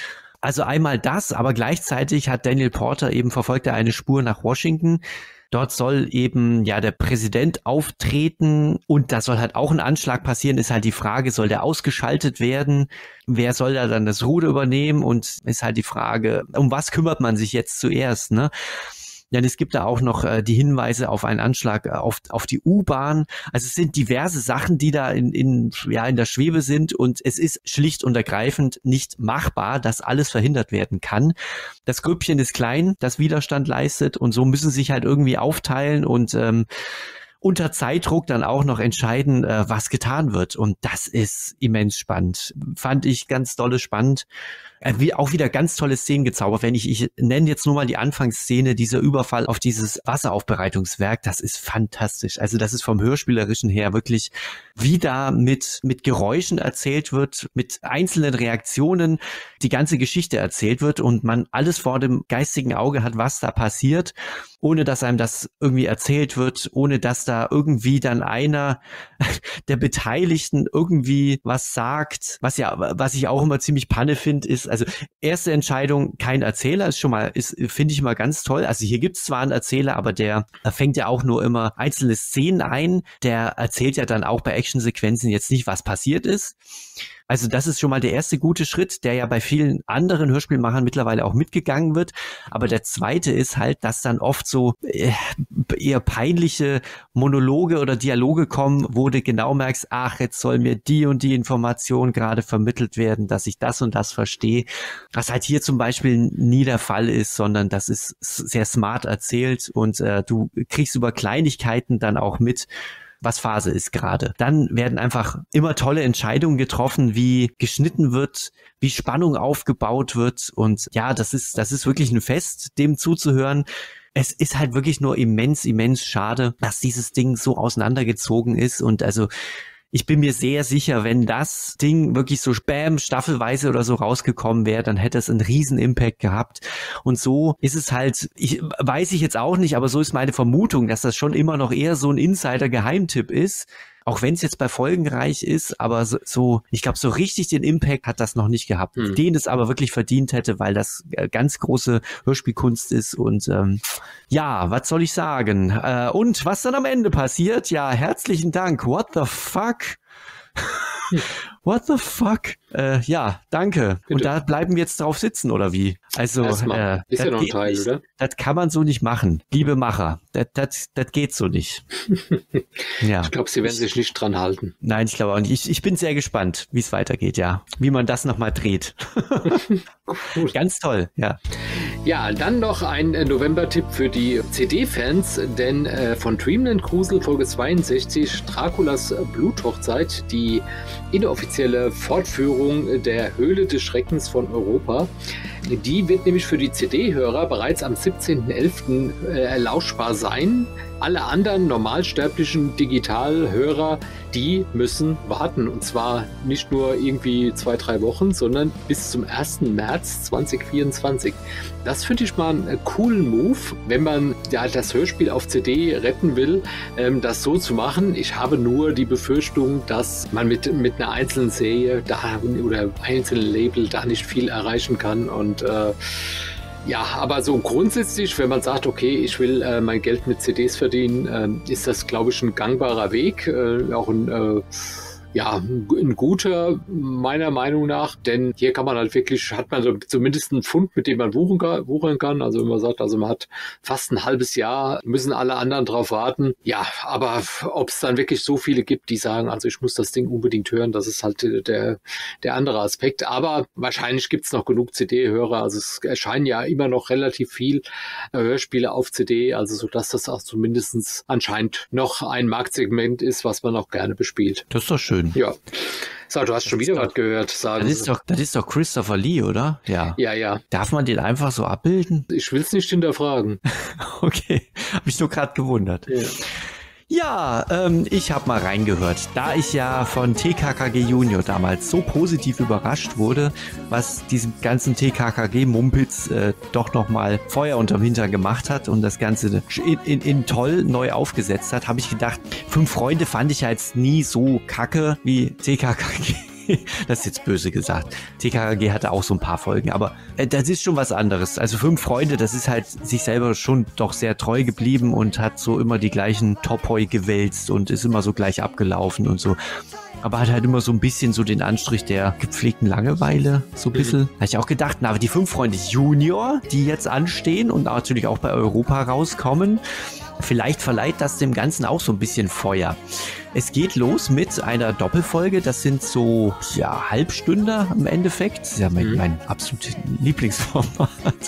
Also einmal das, aber gleichzeitig hat Daniel Porter eben verfolgt er eine Spur nach Washington. Dort soll eben ja der Präsident auftreten und da soll halt auch ein Anschlag passieren, ist halt die Frage, soll der ausgeschaltet werden? Wer soll da dann das Ruder übernehmen? Und ist halt die Frage, um was kümmert man sich jetzt zuerst, ne? Denn es gibt da auch noch äh, die Hinweise auf einen Anschlag auf, auf die U-Bahn. Also es sind diverse Sachen, die da in, in, ja, in der Schwebe sind und es ist schlicht und ergreifend nicht machbar, dass alles verhindert werden kann. Das Grüppchen ist klein, das Widerstand leistet und so müssen sie sich halt irgendwie aufteilen und ähm, unter Zeitdruck dann auch noch entscheiden, äh, was getan wird. Und das ist immens spannend. Fand ich ganz dolle spannend. Äh, wie, auch wieder ganz tolle Szenen gezaubert. Wenn ich, ich nenne jetzt nur mal die Anfangsszene, dieser Überfall auf dieses Wasseraufbereitungswerk, das ist fantastisch. Also das ist vom Hörspielerischen her wirklich, wie da mit, mit Geräuschen erzählt wird, mit einzelnen Reaktionen die ganze Geschichte erzählt wird und man alles vor dem geistigen Auge hat, was da passiert, ohne dass einem das irgendwie erzählt wird, ohne dass da irgendwie dann einer der Beteiligten irgendwie was sagt, was ja, was ich auch immer ziemlich Panne finde, ist, also erste Entscheidung, kein Erzähler, ist schon mal, ist, finde ich immer ganz toll. Also hier gibt es zwar einen Erzähler, aber der fängt ja auch nur immer einzelne Szenen ein, der erzählt ja dann auch bei Actionsequenzen jetzt nicht, was passiert ist. Also das ist schon mal der erste gute Schritt, der ja bei vielen anderen Hörspielmachern mittlerweile auch mitgegangen wird. Aber der zweite ist halt, dass dann oft so äh, eher peinliche Monologe oder Dialoge kommen, wo du genau merkst, ach, jetzt soll mir die und die Information gerade vermittelt werden, dass ich das und das verstehe. Was halt hier zum Beispiel nie der Fall ist, sondern das ist sehr smart erzählt und äh, du kriegst über Kleinigkeiten dann auch mit, was Phase ist gerade. Dann werden einfach immer tolle Entscheidungen getroffen, wie geschnitten wird, wie Spannung aufgebaut wird und ja, das ist, das ist wirklich ein Fest, dem zuzuhören. Es ist halt wirklich nur immens, immens schade, dass dieses Ding so auseinandergezogen ist und also ich bin mir sehr sicher, wenn das Ding wirklich so Spam staffelweise oder so rausgekommen wäre, dann hätte es einen riesen Impact gehabt. Und so ist es halt, ich weiß ich jetzt auch nicht, aber so ist meine Vermutung, dass das schon immer noch eher so ein Insider-Geheimtipp ist. Auch wenn es jetzt bei Folgenreich ist, aber so, so ich glaube, so richtig den Impact hat das noch nicht gehabt, hm. den es aber wirklich verdient hätte, weil das ganz große Hörspielkunst ist und ähm, ja, was soll ich sagen? Äh, und was dann am Ende passiert? Ja, herzlichen Dank. What the fuck? What the fuck? Äh, ja, danke. Bitte. Und da bleiben wir jetzt drauf sitzen, oder wie? Also, äh, ist ja noch ein Teil, nicht, oder? Das kann man so nicht machen. Liebe Macher, das geht so nicht. Ja. Ich glaube, sie werden sich nicht dran halten. Nein, ich glaube auch nicht. Ich, ich bin sehr gespannt, wie es weitergeht, ja. Wie man das nochmal dreht. Ganz toll, ja. Ja, dann noch ein November-Tipp für die C D-Fans, denn äh, von Dreamland Grusel Folge zweiundsechzig, Draculas Bluthochzeit, die inoffizielle Fortführung der Höhle des Schreckens von Europa. Die wird nämlich für die C D-Hörer bereits am siebzehnten elften äh, erlauschbar sein. Alle anderen normalsterblichen Digitalhörer, die müssen warten. Und zwar nicht nur irgendwie zwei, drei Wochen, sondern bis zum ersten März zweitausendvierundzwanzig. Das finde ich mal einen coolen Move, wenn man ja das Hörspiel auf C D retten will, ähm, das so zu machen. Ich habe nur die Befürchtung, dass man mit, mit einer einzelnen Serie da oder einzelnen Label da nicht viel erreichen kann. Und äh, ja, aber so grundsätzlich, wenn man sagt, okay, ich will äh, mein Geld mit C Ds verdienen, äh, ist das, glaube ich, ein gangbarer Weg, äh, auch ein äh, ja, ein guter, meiner Meinung nach, denn hier kann man halt wirklich, hat man so zumindest einen Pfund, mit dem man wuchern kann. Also wenn man sagt, also man hat fast ein halbes Jahr, müssen alle anderen drauf warten. Ja, aber ob es dann wirklich so viele gibt, die sagen, also ich muss das Ding unbedingt hören, das ist halt der, der andere Aspekt. Aber wahrscheinlich gibt es noch genug C D-Hörer. Also es erscheinen ja immer noch relativ viel Hörspiele auf C D, also so dass das auch zumindest anscheinend noch ein Marktsegment ist, was man auch gerne bespielt. Das ist doch schön. Ja. So, du hast das schon wieder doch, was gehört. Sagen das, ist doch, das ist doch Christopher Lee, oder? Ja. Ja, ja. Darf man den einfach so abbilden? Ich will es nicht hinterfragen. Okay, habe ich nur gerade gewundert. Ja. Ja, ähm, ich habe mal reingehört. Da ich ja von T K K G Junior damals so positiv überrascht wurde, was diesen ganzen T K K G-Mumpitz äh, doch nochmal Feuer unterm Hintern gemacht hat und das Ganze in, in, in toll neu aufgesetzt hat, habe ich gedacht, Fünf Freunde fand ich ja jetzt nie so kacke wie T K K G. Das ist jetzt böse gesagt. T K K G hatte auch so ein paar Folgen, aber äh, das ist schon was anderes. Also Fünf Freunde, das ist halt sich selber schon doch sehr treu geblieben und hat so immer die gleichen Topoi gewälzt und ist immer so gleich abgelaufen und so. Aber hat halt immer so ein bisschen so den Anstrich der gepflegten Langeweile, so ein bisschen. Mhm. Habe ich auch gedacht, na, aber die Fünf Freunde Junior, die jetzt anstehen und natürlich auch bei Europa rauskommen, vielleicht verleiht das dem Ganzen auch so ein bisschen Feuer. Es geht los mit einer Doppelfolge, das sind so, ja, Halbstünder im Endeffekt. Das ist ja mein, mhm. mein absolutes Lieblingsformat.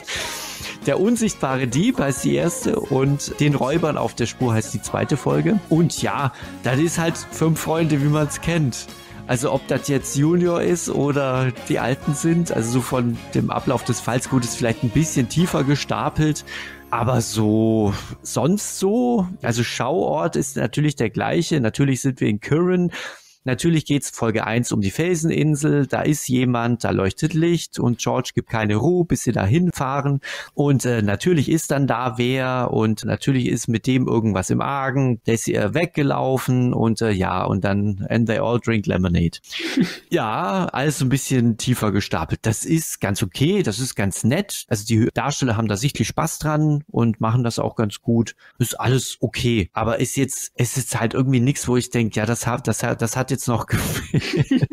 Der unsichtbare Dieb heißt die erste und den Räubern auf der Spur heißt die zweite Folge. Und ja, das ist halt Fünf Freunde, wie man es kennt. Also ob das jetzt Junior ist oder die Alten sind, also so von dem Ablauf des Falls, gut, ist vielleicht ein bisschen tiefer gestapelt. Aber so, sonst so, also Schauort ist natürlich der gleiche. Natürlich sind wir in Curran. Natürlich geht's Folge eins um die Felseninsel, da ist jemand, da leuchtet Licht und George gibt keine Ruhe, bis sie da hinfahren und äh, natürlich ist dann da wer und natürlich ist mit dem irgendwas im Argen, der ist äh, weggelaufen und äh, ja und dann and they all drink lemonade. Ja, alles so ein bisschen tiefer gestapelt. Das ist ganz okay, das ist ganz nett, also die Darsteller haben da sichtlich Spaß dran und machen das auch ganz gut. Ist alles okay, aber ist jetzt, es ist halt irgendwie nichts, wo ich denke, ja, das hat, das hat, das hat jetzt noch gefehlt.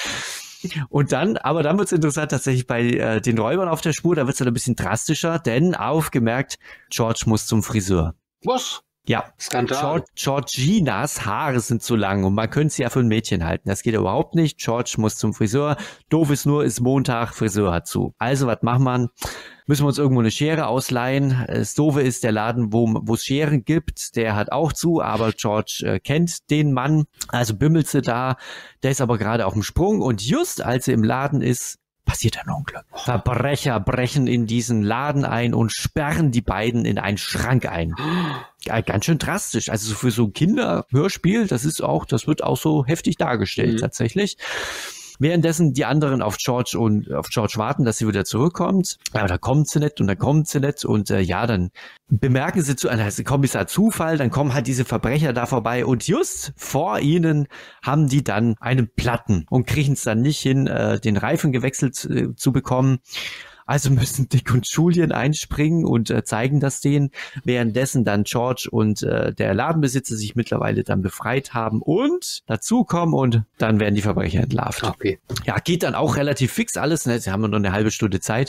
Und dann, aber dann wird es interessant tatsächlich bei äh, den Räubern auf der Spur, da wird es dann ein bisschen drastischer, denn aufgemerkt, George muss zum Friseur. Was? Ja, Skandal. George, Georginas Haare sind zu lang und man könnte sie ja für ein Mädchen halten. Das geht überhaupt nicht. George muss zum Friseur. Doof ist nur, ist Montag, Friseur hat zu. Also, was macht man? Müssen wir uns irgendwo eine Schere ausleihen. Das Doofe ist, der Laden, wo es Scheren gibt, der hat auch zu, aber George äh, kennt den Mann. Also bimmelt sie da. Der ist aber gerade auf dem Sprung und just als sie im Laden ist, passiert ein Unglück. Verbrecher brechen in diesen Laden ein und sperren die beiden in einen Schrank ein. Ja, ganz schön drastisch. Also für so ein Kinderhörspiel, das ist auch, das wird auch so heftig dargestellt mhm. tatsächlich. Währenddessen die anderen auf George und auf George warten, dass sie wieder zurückkommt. Aber da kommt sie nicht und dann kommt sie nicht und äh, ja, dann bemerken sie zu, also Kommissar Zufall, dann kommen halt diese Verbrecher da vorbei und just vor ihnen haben die dann einen Platten und kriegen es dann nicht hin, äh, den Reifen gewechselt äh, zu bekommen. Also müssen Dick und Julian einspringen und äh, zeigen das denen, währenddessen dann George und äh, der Ladenbesitzer sich mittlerweile dann befreit haben und dazukommen und dann werden die Verbrecher entlarvt. Okay. Ja, geht dann auch relativ fix alles, ne? Sie haben nur eine halbe Stunde Zeit.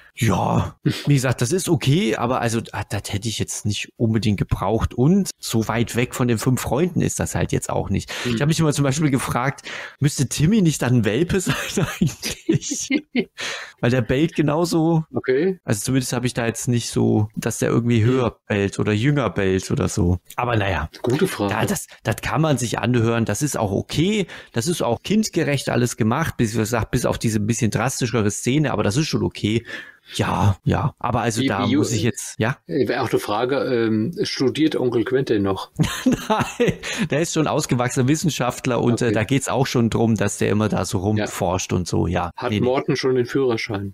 Ja, wie gesagt, das ist okay, aber also das hätte ich jetzt nicht unbedingt gebraucht und so weit weg von den Fünf Freunden ist das halt jetzt auch nicht. Mhm. Ich habe mich immer zum Beispiel gefragt, müsste Timmy nicht dann ein Welpe sein eigentlich? Weil der bellt genauso. Okay. Also zumindest habe ich da jetzt nicht so, dass der irgendwie höher bellt oder jünger bellt oder so. Aber naja. Gute Frage. Ja, das, das kann man sich anhören, das ist auch okay, das ist auch kindgerecht alles gemacht, bis gesagt, bis auf diese ein bisschen drastischere Szene, aber das ist schon okay. Ja, ja, aber also wie, da wie, muss ich jetzt, ja? Wäre auch eine Frage, ähm, studiert Onkel Quentin noch? Nein, der ist schon ausgewachsener Wissenschaftler und okay. äh, da geht's auch schon drum, dass der immer da so rumforscht ja. und so, ja. Hat nee, Morten nee. schon den Führerschein?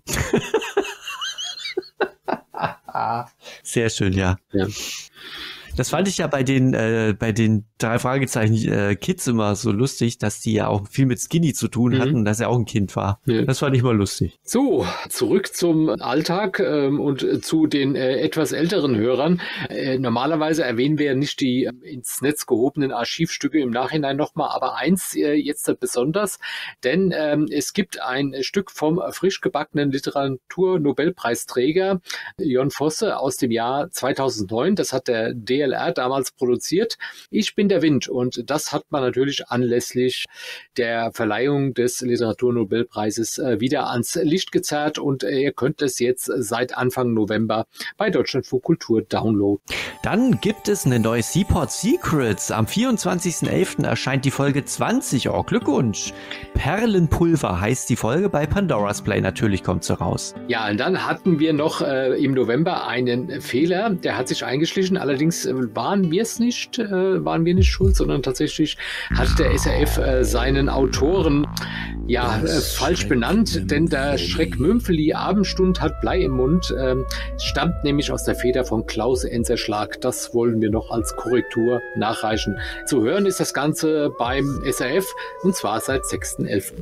Sehr schön, ja. Ja. Das fand ich ja bei den äh, bei den drei Fragezeichen äh, Kids immer so lustig, dass die ja auch viel mit Skinny zu tun hatten, mhm. dass er auch ein Kind war. Ja. Das fand ich mal lustig. So, zurück zum Alltag ähm, und äh, zu den äh, etwas älteren Hörern. Äh, normalerweise erwähnen wir ja nicht die äh, ins Netz gehobenen Archivstücke im Nachhinein nochmal, aber eins äh, jetzt besonders, denn ähm, es gibt ein Stück vom frisch gebackenen Literatur-Nobelpreisträger Jon Fosse aus dem Jahr zweitausendneun. Das hat der D L R damals produziert. Ich bin der Wind und das hat man natürlich anlässlich der Verleihung des Literaturnobelpreises äh, wieder ans Licht gezerrt und äh, ihr könnt es jetzt seit Anfang November bei Deutschlandfunk Kultur downloaden. Dann gibt es eine neue Seaport Secrets. Am vierundzwanzigsten elften erscheint die Folge zwanzig. Oh, Glückwunsch! Perlenpulver heißt die Folge, bei Pandora's Play natürlich kommt sie raus. Ja, und dann hatten wir noch äh, im November einen Fehler, der hat sich eingeschlichen, allerdings äh, waren wir es nicht, äh, waren wir nicht schuld, sondern tatsächlich hat der S R F äh, seinen Autoren ja äh, falsch benannt, denn der Schreck Mümpfeli Abendstund hat Blei im Mund äh, stammt nämlich aus der Feder von Klaus Enserschlag. Das wollen wir noch als Korrektur nachreichen. Zu hören ist das Ganze beim S R F und zwar seit sechsten elften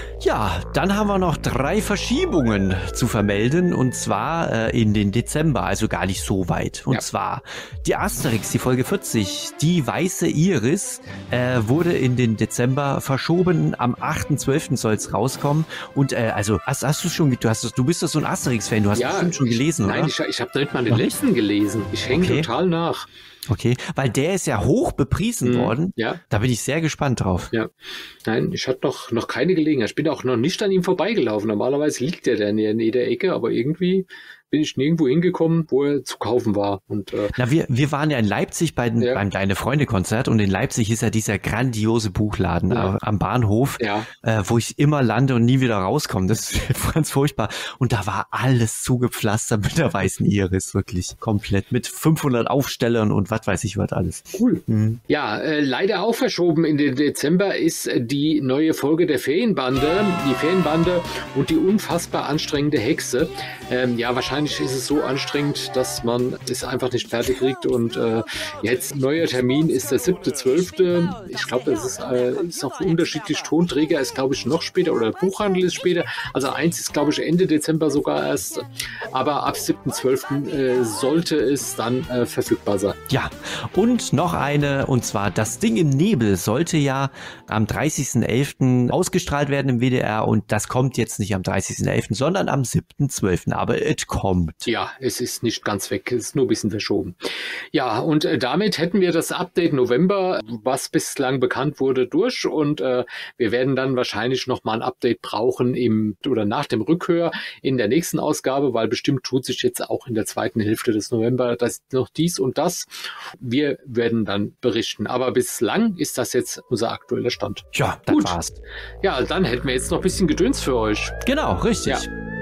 Ja, dann haben wir noch drei Verschiebungen zu vermelden und zwar äh, in den Dezember, also gar nicht so weit. Und ja. zwar die Asterix, die Folge vierzig, die weiße Iris, äh, wurde in den Dezember verschoben. Am achten zwölften soll es rauskommen. Und äh, also hast, hast du schon, du hast du bist doch so ein Asterix-Fan, du hast ja, bestimmt schon gelesen, ich, oder? Nein, ich, ich habe nicht mal den letzten gelesen. Ich hänge okay. total nach. Okay, weil der ist ja hoch bepriesen mm, worden. Ja. Da bin ich sehr gespannt drauf. Ja. Nein, ich hatte noch, noch keine Gelegenheit. Ich bin auch noch nicht an ihm vorbeigelaufen. Normalerweise liegt der dann in jeder Ecke, aber irgendwie bin ich nirgendwo hingekommen, wo er zu kaufen war. Und, äh, Na, wir, wir waren ja in Leipzig bei den, ja. beim Deine-Freunde-Konzert und in Leipzig ist ja dieser grandiose Buchladen ja. am Bahnhof, ja. äh, wo ich immer lande und nie wieder rauskomme. Das ist ganz furchtbar. Und da war alles zugepflastert mit der weißen Iris, wirklich komplett. Mit fünfhundert Aufstellern und was weiß ich was alles. Cool. Mhm. Ja, äh, leider auch verschoben in den Dezember ist die neue Folge der Ferienbande, die Ferienbande und die unfassbar anstrengende Hexe. Ähm, ja, wahrscheinlich ist es so anstrengend, dass man es einfach nicht fertig kriegt und äh, jetzt neuer Termin ist der siebte zwölfte Ich glaube, das ist, äh, ist auch unterschiedlich. Tonträger ist, glaube ich, noch später oder Buchhandel ist später. Also eins ist, glaube ich, Ende Dezember sogar erst. Aber ab siebten zwölften äh, sollte es dann äh, verfügbar sein. Ja, und noch eine, und zwar Das Ding im Nebel sollte ja am dreißigsten elften ausgestrahlt werden im W D R und das kommt jetzt nicht am dreißigsten elften sondern am siebten zwölften Aber es kommt. Ja, es ist nicht ganz weg, es ist nur ein bisschen verschoben. Ja, und äh, damit hätten wir das Update November, was bislang bekannt wurde, durch und äh, wir werden dann wahrscheinlich nochmal ein Update brauchen im oder nach dem Rückhör in der nächsten Ausgabe, weil bestimmt tut sich jetzt auch in der zweiten Hälfte des November das noch dies und das. Wir werden dann berichten, aber bislang ist das jetzt unser aktueller Stand. Ja, das Gut. war's. Ja, dann hätten wir jetzt noch ein bisschen Gedöns für euch. Genau, richtig. Ja.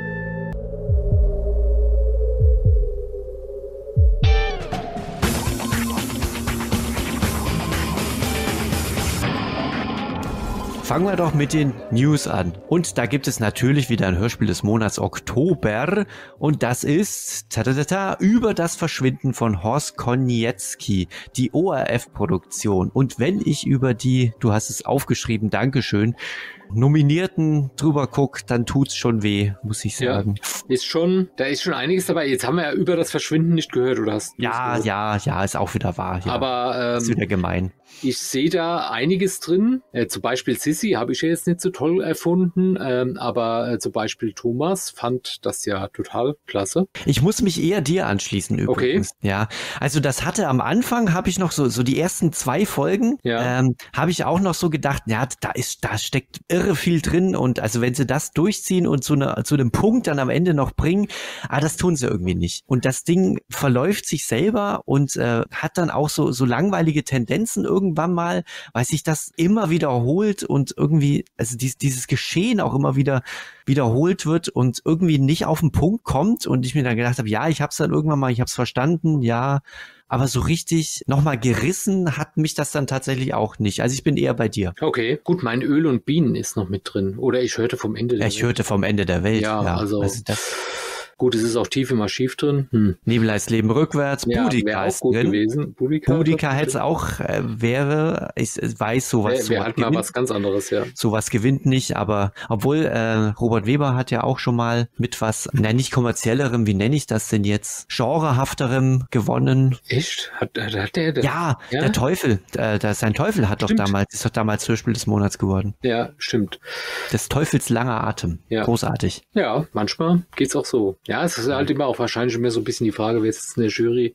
Fangen wir doch mit den News an. Und da gibt es natürlich wieder ein Hörspiel des Monats Oktober. Und das ist ta-ta-ta-ta, über das Verschwinden von Horst Konietzki, die O R F-Produktion. Und wenn ich über die, du hast es aufgeschrieben, Dankeschön, Nominierten drüber guck, dann tut's schon weh, muss ich sagen. Ja, ist schon, da ist schon einiges dabei. Jetzt haben wir ja über das Verschwinden nicht gehört, oder hast du Ja, gehört? ja, ja, ist auch wieder wahr. Ja. Aber ähm, ist wieder gemein. Ich sehe da einiges drin. Äh, zum Beispiel Sissi habe ich ja jetzt nicht so toll erfunden, ähm, aber äh, zum Beispiel Thomas fand das ja total klasse. Ich muss mich eher dir anschließen übrigens. Okay. Ja, also das hatte am Anfang, habe ich noch so so die ersten zwei Folgen, ja. ähm, habe ich auch noch so gedacht, ja, da ist, da steckt irre viel drin und also wenn sie das durchziehen und zu, ne, zu einem Punkt dann am Ende noch bringen, ah, das tun sie irgendwie nicht. Und das Ding verläuft sich selber und äh, hat dann auch so so langweilige Tendenzen irgendwann mal, weil sich das immer wiederholt und irgendwie, also dies, dieses Geschehen auch immer wieder wiederholt wird und irgendwie nicht auf den Punkt kommt und ich mir dann gedacht habe, ja, ich habe es dann irgendwann mal, ich habe es verstanden, ja, aber so richtig nochmal gerissen hat mich das dann tatsächlich auch nicht. Also ich bin eher bei dir. Okay, gut, mein Öl und Bienen ist noch mit drin. Oder ich hörte vom Ende der ich Welt. Ich hörte vom Ende der Welt. Ja, ja. also... also das Gut, es ist auch tief im Archiv drin. Hm. Nebel heißt Leben rückwärts. Ja, Boudica ist auch gut drin. gewesen. Boudica, Boudica hätte es auch, äh, wäre, ich weiß, sowas. Wir, wir hatten mal was ganz anderes, ja. Sowas gewinnt nicht, aber obwohl äh, Robert Weber hat ja auch schon mal mit was, na nicht kommerziellerem, wie nenne ich das denn jetzt, genrehafterem gewonnen. Echt? Hat, hat der, der ja, ja, der Teufel, äh, der, sein Teufel hat stimmt. doch damals, ist doch damals Hörspiel des Monats geworden. Ja, stimmt. Des Teufels langer Atem. Ja. Großartig. Ja, manchmal geht's auch so. Ja, es ist halt immer auch wahrscheinlich immer so ein bisschen die Frage, wer ist in der Jury?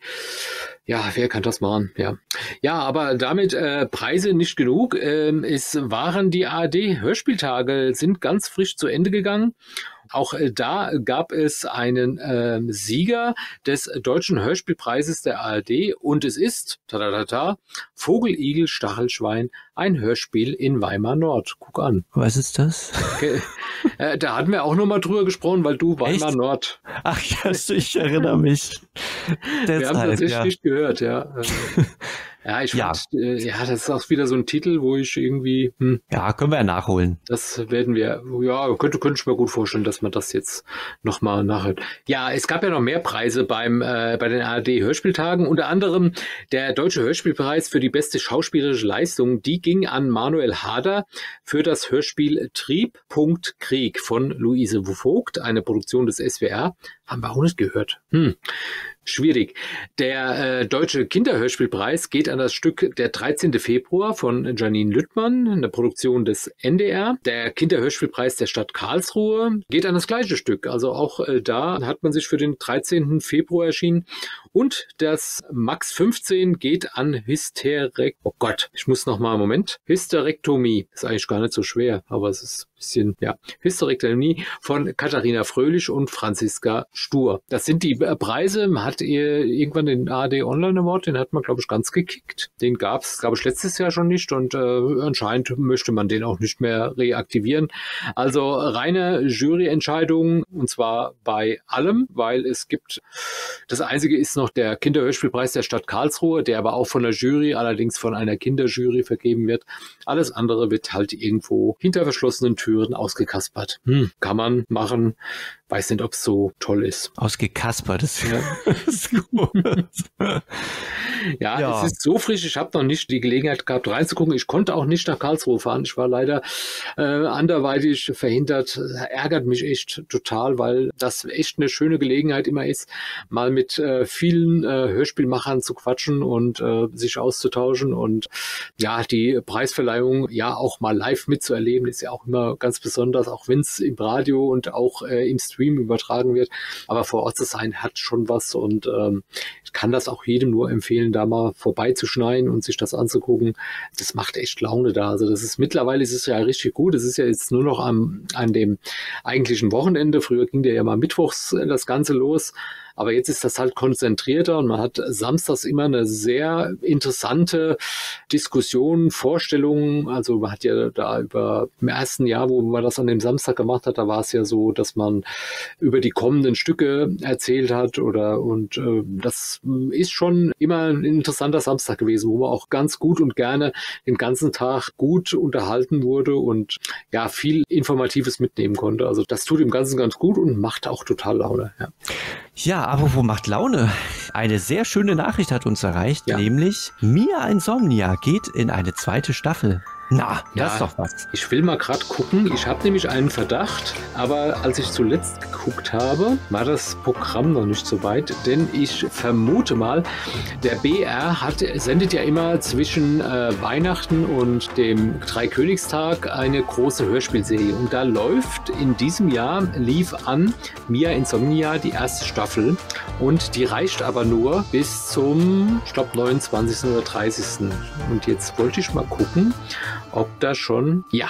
Ja, wer kann das machen? Ja, ja, aber damit äh, Preise nicht genug. Ähm, es waren die A R D-Hörspieltage, sind ganz frisch zu Ende gegangen. Auch äh, da gab es einen äh, Sieger des Deutschen Hörspielpreises der A R D und es ist, ta-ta-ta-ta, Vogel, Igel, Stachelschwein, ein Hörspiel in Weimar Nord. Guck an. Was ist das? Okay. äh, da hatten wir auch nochmal drüber gesprochen, weil du Weimar Echt? Nord. Ach ja, ich erinnere mich. Wir haben tatsächlich ja. nicht gehört, ja. Ja, ich Ja. fand, äh, ja, das ist auch wieder so ein Titel, wo ich irgendwie, hm, Ja, können wir ja nachholen. das werden wir, ja, könnte, könnte ich mir gut vorstellen, dass man das jetzt nochmal nachhört. Ja, es gab ja noch mehr Preise beim, äh, bei den A R D-Hörspieltagen, unter anderem der Deutsche Hörspielpreis für die beste schauspielerische Leistung, die ging an Manuel Harder für das Hörspiel Trieb. Krieg von Luise Vogt, eine Produktion des S W R. Haben wir auch nicht gehört. Hm. Schwierig. Der äh, Deutsche Kinderhörspielpreis geht an das Stück Der dreizehnte Februar von Janine Lüttmann, eine Produktion des N D R. Der Kinderhörspielpreis der Stadt Karlsruhe geht an das gleiche Stück. Also auch äh, da hat man sich für den dreizehnten Februar erschienen. Und das Max fünfzehn geht an Hysterek... Oh Gott, ich muss noch mal einen Moment. Hysterektomie. Ist eigentlich gar nicht so schwer, aber es ist ein bisschen, ja. Hysterektomie von Katharina Fröhlich und Franziska Stur. Das sind die äh, Preise. Man hat ihr irgendwann den A R D Online Award, den hat man, glaube ich, ganz gekickt. Den gab es, glaube ich, letztes Jahr schon nicht und äh, anscheinend möchte man den auch nicht mehr reaktivieren. Also reine Juryentscheidung und zwar bei allem, weil es gibt, das einzige ist noch der Kinderhörspielpreis der Stadt Karlsruhe, der aber auch von der Jury, allerdings von einer Kinderjury vergeben wird. Alles andere wird halt irgendwo hinter verschlossenen Türen ausgekaspert. Hm, kann man machen. Weiß nicht, ob es so toll ist. Ausgekaspert, das Ja. ist gut. Ja, Ja. es ist so frisch, ich habe noch nicht die Gelegenheit gehabt reinzugucken. Ich konnte auch nicht nach Karlsruhe fahren. Ich war leider äh, anderweitig verhindert. Das ärgert mich echt total, weil das echt eine schöne Gelegenheit immer ist, mal mit äh, vielen äh, Hörspielmachern zu quatschen und äh, sich auszutauschen und ja, die Preisverleihung ja auch mal live mitzuerleben, ist ja auch immer ganz besonders, auch wenn es im Radio und auch äh, im Stream übertragen wird. Aber vor Ort zu sein hat schon was und ähm, ich kann das auch jedem nur empfehlen, da mal vorbeizuschneien und sich das anzugucken. Das macht echt Laune da. Also das ist mittlerweile ist es ja richtig gut. Es ist ja jetzt nur noch am, an dem eigentlichen Wochenende. Früher ging der ja mal mittwochs das Ganze los. Aber jetzt ist das halt konzentrierter und man hat samstags immer eine sehr interessante Diskussion, Vorstellungen. Also man hat ja da über im ersten Jahr, wo man das an dem Samstag gemacht hat, da war es ja so, dass man über die kommenden Stücke erzählt hat oder und äh, das ist schon immer ein interessanter Samstag gewesen, wo man auch ganz gut und gerne den ganzen Tag gut unterhalten wurde und ja viel Informatives mitnehmen konnte. Also das tut dem Ganzen ganz gut und macht auch total Laune. Ja. Ja, apropos macht Laune. Eine sehr schöne Nachricht hat uns erreicht, Ja. nämlich Mia Insomnia geht in eine zweite Staffel. Na, das Ja, ist doch was. Ich will mal gerade gucken. Ich habe nämlich einen Verdacht, aber als ich zuletzt geguckt habe, war das Programm noch nicht so weit, denn ich vermute mal, der B R hat, sendet ja immer zwischen äh, Weihnachten und dem Dreikönigstag eine große Hörspielserie und da läuft in diesem Jahr, lief an Mia Insomnia die erste Staffel und die reicht aber nur bis zum, ich glaube, neunundzwanzigsten oder dreißigsten Und jetzt wollte ich mal gucken, ob da schon, ja.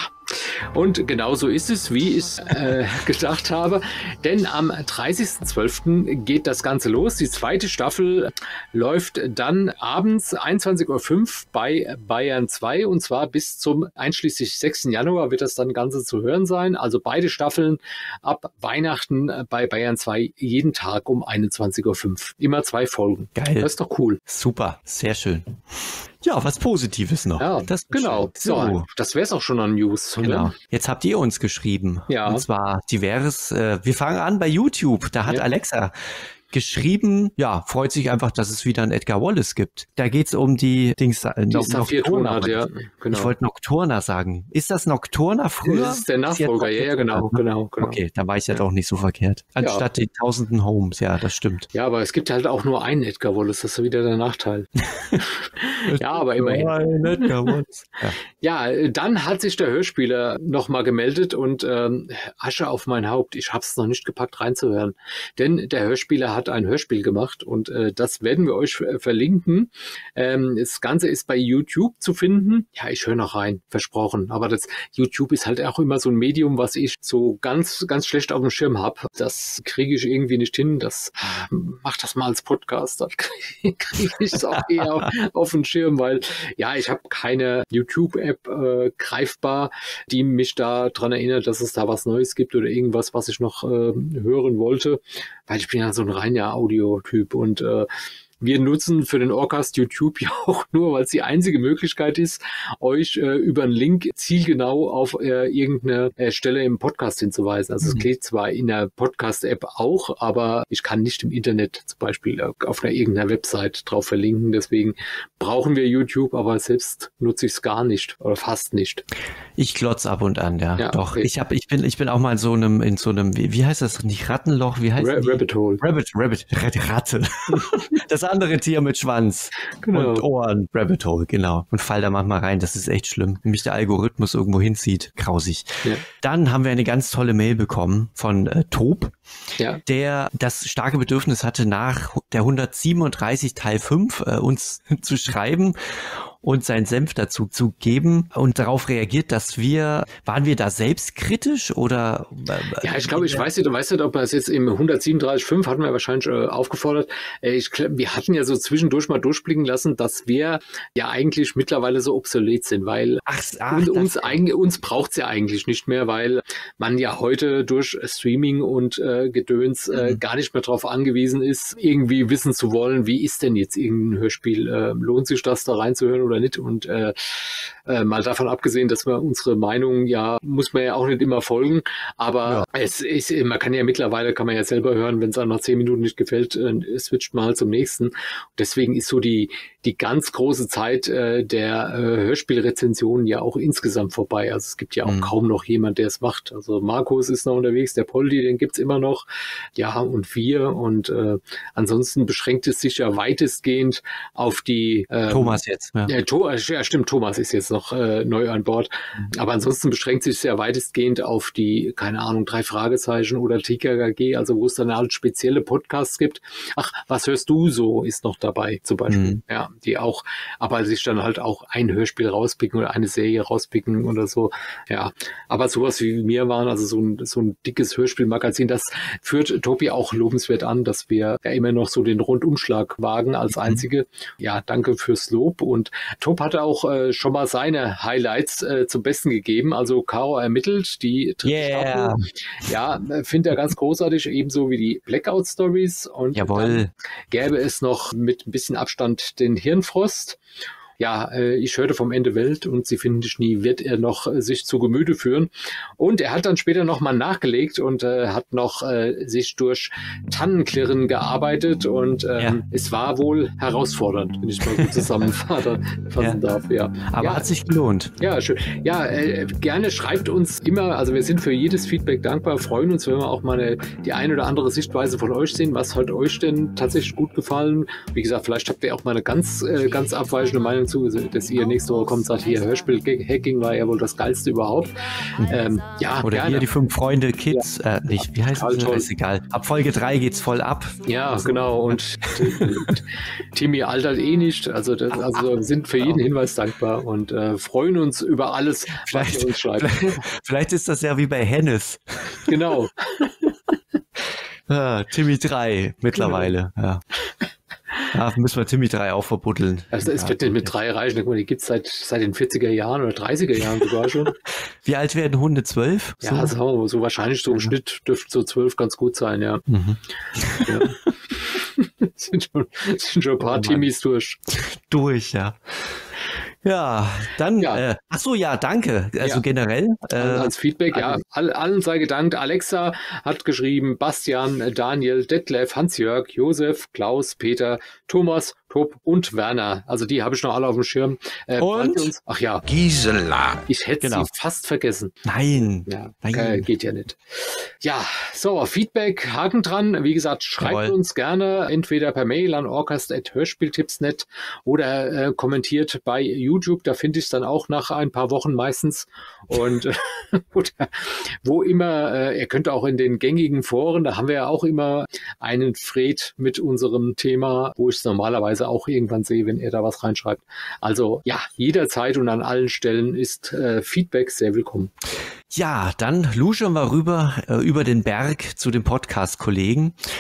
Und genau so ist es, wie ich es äh, gedacht habe. Denn am dreißigsten zwölften geht das Ganze los. Die zweite Staffel läuft dann abends einundzwanzig Uhr fünf bei Bayern zwei und zwar bis zum einschließlich sechsten Januar wird das dann Ganze zu hören sein. Also beide Staffeln ab Weihnachten bei Bayern zwei jeden Tag um einundzwanzig Uhr fünf. Immer zwei Folgen. Geil. Das ist doch cool. Super, sehr schön. Ja, was Positives noch. Ja, das ist genau. schön. So, So, das wäre es auch schon an News. oder? genau. Jetzt habt ihr uns geschrieben. Ja. Und zwar divers. Äh, wir fangen an bei YouTube. Da hat Ja. Alexa geschrieben, ja, freut sich einfach, dass es wieder einen Edgar Wallace gibt. Da geht's um die Dings. Äh, Die no- Saphir-Tonart, war ja. das. Genau. Ich wollte Nocturna sagen. Ist das Nocturna früher? Das ist der Nachfolger, ja, ja, genau, genau, genau. Okay, da war ich ja, doch nicht so verkehrt. Ja. Anstatt die tausenden Homes, ja, das stimmt. Ja, aber es gibt halt auch nur einen Edgar Wallace, das ist wieder der Nachteil. Ja, aber immerhin. Ein Edgar Wallace. Ja. Ja, äh, dann hat sich der Hörspieler nochmal gemeldet und ähm, Asche auf mein Haupt, ich hab's noch nicht gepackt reinzuhören. Denn der Hörspieler hat ein Hörspiel gemacht und äh, das werden wir euch äh, verlinken. Ähm, das Ganze ist bei YouTube zu finden. Ja, ich höre noch rein, versprochen. Aber das YouTube ist halt auch immer so ein Medium, was ich so ganz, ganz schlecht auf dem Schirm habe. Das kriege ich irgendwie nicht hin. Das mach das mal als Podcast, dann kriege ich es auch eher auf, auf den Schirm, weil ja, ich habe keine YouTube-App äh, greifbar, die mich da dran erinnert, dass es da was Neues gibt oder irgendwas, was ich noch äh, hören wollte, weil ich bin ja so ein reiner Audio-Typ und äh, wir nutzen für den Orcast YouTube ja auch nur, weil es die einzige Möglichkeit ist, euch äh, über einen Link zielgenau auf äh, irgendeine äh, Stelle im Podcast hinzuweisen. Also es mhm. geht zwar in der Podcast-App auch, aber ich kann nicht im Internet zum Beispiel äh, auf einer irgendeiner Website drauf verlinken. Deswegen brauchen wir YouTube, aber selbst nutze ich es gar nicht oder fast nicht. Ich glotz ab und an, ja. ja Doch, okay. ich, hab, ich, bin, ich bin auch mal in so einem, in so einem, wie, wie heißt das? Nicht Rattenloch, wie heißt das? Rabbit Hole. Rabbit, Rabbit, Ratte. Das andere Tier mit Schwanz genau. und Ohren. Rabbit Hole, genau. Und fall da manchmal rein, das ist echt schlimm. Wenn mich der Algorithmus irgendwo hinzieht, grausig. Ja. Dann haben wir eine ganz tolle Mail bekommen von äh, Tob, ja. der das starke Bedürfnis hatte, nach der hundertsiebenunddreißig Teil fünf äh, uns zu schreiben und seinen Senf dazu zu geben und darauf reagiert, dass wir, waren wir da selbstkritisch oder? Äh, ja, ich glaube, ich weiß nicht, du weißt nicht, ob wir es jetzt im hundertsiebenunddreißig Punkt fünf hatten wir wahrscheinlich äh, aufgefordert. Äh, ich, wir hatten ja so zwischendurch mal durchblicken lassen, dass wir ja eigentlich mittlerweile so obsolet sind, weil ach, ach, und uns, eigentlich, uns braucht es ja eigentlich nicht mehr, weil man ja heute durch Streaming und äh, Gedöns äh, mhm. gar nicht mehr darauf angewiesen ist, irgendwie wissen zu wollen, wie ist denn jetzt irgendein Hörspiel, äh, lohnt sich das da reinzuhören oder nicht und äh, äh, mal davon abgesehen, dass wir unsere Meinung ja, muss man ja auch nicht immer folgen, aber ja. es ist, man kann ja mittlerweile, kann man ja selber hören, wenn es einem nach zehn Minuten nicht gefällt, äh, switcht mal zum nächsten. Deswegen ist so die die ganz große Zeit äh, der äh, Hörspielrezensionen ja auch insgesamt vorbei. Also es gibt ja auch mhm. kaum noch jemand, der es macht. Also Markus ist noch unterwegs, der Poldi, den gibt's immer noch. Ja, und wir. Und äh, ansonsten beschränkt es sich ja weitestgehend auf die ähm, Thomas jetzt. Ja. Äh, to- ja, stimmt, Thomas ist jetzt noch äh, neu an Bord. Mhm. Aber ansonsten beschränkt sich sehr weitestgehend auf die, keine Ahnung, drei Fragezeichen oder T K K G, also wo es dann halt spezielle Podcasts gibt. Ach, was hörst du so, ist noch dabei zum Beispiel. Mhm. Ja, die auch, aber sich dann halt auch ein Hörspiel rauspicken oder eine Serie rauspicken oder so. Ja, aber sowas wie wir waren, also so ein, so ein dickes Hörspielmagazin, das führt Tobi auch lobenswert an, dass wir ja immer noch so den Rundumschlag wagen als einzige. Mhm. Ja, danke fürs Lob. Und Tob hatte auch äh, schon mal seine Highlights äh, zum Besten gegeben. Also Caro ermittelt, die dritte yeah. Staffel. Ja, finde er ganz großartig, ebenso wie die Blackout Stories. Und jawohl. Dann gäbe es noch mit ein bisschen Abstand den Hirnfrost. Ja, äh, ich hörte vom Ende Welt und sie finden dich nie, wird er noch äh, sich zu Gemüte führen. Und er hat dann später nochmal nachgelegt und äh, hat noch äh, sich durch Tannenklirren gearbeitet und ähm, ja. es war wohl herausfordernd, wenn ich mal so zusammenfassen ja. darf. Ja. Aber ja, hat sich gelohnt. Ja, schön. Ja, äh, gerne schreibt uns immer, also wir sind für jedes Feedback dankbar, freuen uns, wenn wir auch mal eine, die eine oder andere Sichtweise von euch sehen. Was hat euch denn tatsächlich gut gefallen? Wie gesagt, vielleicht habt ihr auch mal eine ganz, äh, ganz abweichende Meinung zu, dass ihr nächste Woche kommt und sagt, hier, Hörspiel-Hacking war ja wohl das Geilste überhaupt. Ähm, ja, oder gerne. Hier die fünf Freunde Kids, ja. äh, nicht, wie heißt das? Ist egal. Ab Folge drei geht's voll ab. Ja, also, genau. Und Timmy altert eh nicht. Also, das, also sind für jeden Hinweis dankbar und äh, freuen uns über alles, was ihr uns schreibt. Vielleicht, vielleicht ist das ja wie bei Hennes. Genau. ah, Timmy drei mittlerweile, ja. Ja, müssen wir Timmy drei auch verbuddeln. Also es wird ja, mit drei reichen. Guck mal, die gibt es seit, seit den vierziger Jahren oder dreißiger Jahren sogar schon. Wie alt werden Hunde? zwölf? Ja, so, also, so wahrscheinlich so im ja. Schnitt dürfte so zwölf ganz gut sein, ja. Mhm. ja. sind, schon, sind schon ein paar oh, Timmys durch. Durch, ja. Ja, dann, ja. Äh, ach so, ja, danke. Also ja. generell. Äh, als Feedback, ja, all, allen sei gedankt. Alexa hat geschrieben, Bastian, Daniel, Detlef, Hans-Jörg, Josef, Klaus, Peter, Thomas, Tob und Werner. Also die habe ich noch alle auf dem Schirm. Äh, und? Uns, ach ja. Gisela. Ich hätte genau. sie fast vergessen. Nein. Ja, Nein. Äh, geht ja nicht. Ja, so, Feedback, Haken dran. Wie gesagt, schreibt Jawohl. uns gerne entweder per Mail an orcast at hörspieltipps punkt net oder äh, kommentiert bei YouTube. Da finde ich es dann auch nach ein paar Wochen meistens. Und oder, wo immer, äh, ihr könnt auch in den gängigen Foren, da haben wir ja auch immer einen Fred mit unserem Thema, wo ich es normalerweise auch irgendwann sehe, wenn er da was reinschreibt. Also ja, jederzeit und an allen Stellen ist äh, Feedback sehr willkommen. Ja, dann luschern wir rüber äh, über den Berg zu den Podcast-Kollegen.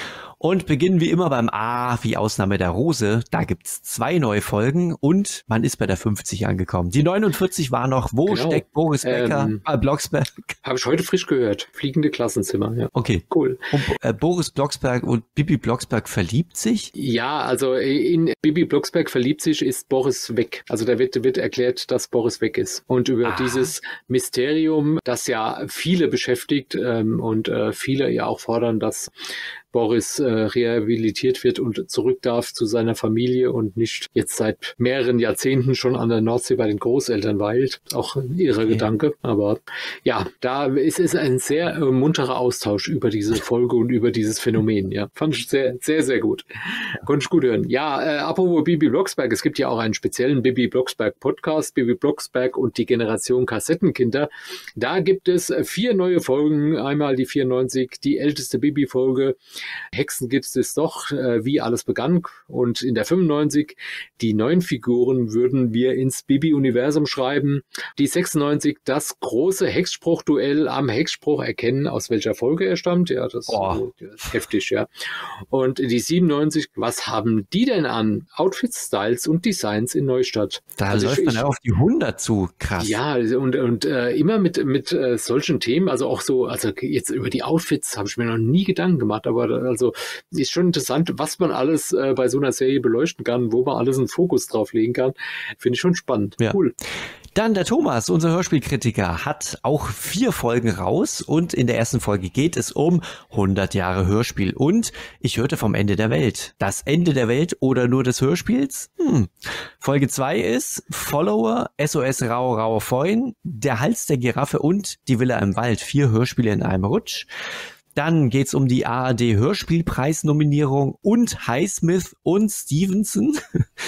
Und beginnen wie immer beim A, wie Ausnahme der Rose. Da gibt's zwei neue Folgen und man ist bei der fünfzig angekommen. Die neunundvierzig war noch, wo genau. steckt Boris Becker? Ähm, ah, Blocksberg. Habe ich heute frisch gehört. Fliegende Klassenzimmer, ja. Okay. Cool. Und äh, Boris Blocksberg und Bibi Blocksberg verliebt sich? Ja, also in Bibi Blocksberg verliebt sich, ist Boris weg. Also da wird, wird erklärt, dass Boris weg ist. Und über ah. dieses Mysterium, das ja viele beschäftigt ähm, und äh, viele ja auch fordern, dass Boris äh, rehabilitiert wird und zurück darf zu seiner Familie und nicht jetzt seit mehreren Jahrzehnten schon an der Nordsee bei den Großeltern weilt. Auch ein irrer okay. Gedanke. Aber ja, da ist es ein sehr äh, munterer Austausch über diese Folge und über dieses Phänomen. Ja, fand ich sehr, sehr, sehr gut. Konnte ich gut hören. Ja, äh, apropos Bibi Blocksberg, es gibt ja auch einen speziellen Bibi Blocksberg Podcast, Bibi Blocksberg und die Generation Kassettenkinder. Da gibt es vier neue Folgen. Einmal die vierundneunzig, die älteste Bibi-Folge. Hexen gibt es doch, äh, wie alles begann. Und in der fünfundneunzig, die neuen Figuren würden wir ins Bibi-Universum schreiben. Die sechsundneunzig, das große Hexspruch-Duell am Hexspruch erkennen, aus welcher Folge er stammt. Ja, das oh. ist heftig, ja. Und die siebenundneunzig, was haben die denn an? Outfits, Styles und Designs in Neustadt. Da also läuft ich, man ja auf die hundert zu, krass. Ja, und, und äh, immer mit, mit äh, solchen Themen, also auch so, also jetzt über die Outfits habe ich mir noch nie Gedanken gemacht, aber also ist schon interessant, was man alles äh, bei so einer Serie beleuchten kann, wo man alles einen Fokus drauf legen kann. Finde ich schon spannend. Ja. Cool. Dann der Thomas, unser Hörspielkritiker, hat auch vier Folgen raus und in der ersten Folge geht es um hundert Jahre Hörspiel und ich hörte vom Ende der Welt. Das Ende der Welt oder nur des Hörspiels? Hm. Folge zwei ist Follower, S O S Rau Rau Feun, Der Hals der Giraffe und Die Villa im Wald. Vier Hörspiele in einem Rutsch. Dann geht's um die A R D-Hörspielpreisnominierung und Highsmith und Stevenson.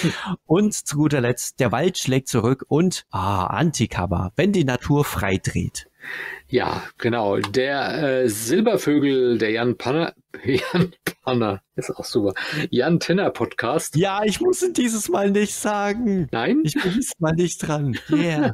Und zu guter Letzt, Der Wald schlägt zurück und ah, Anticover, wenn die Natur frei dreht. Ja, genau. Der äh, Silbervögel, der Jan Panner, Jan Panner, ist auch super. Jan Tenner Podcast. Ja, ich musste dieses Mal nicht sagen. Nein? Ich bin dieses Mal nicht dran. Yeah.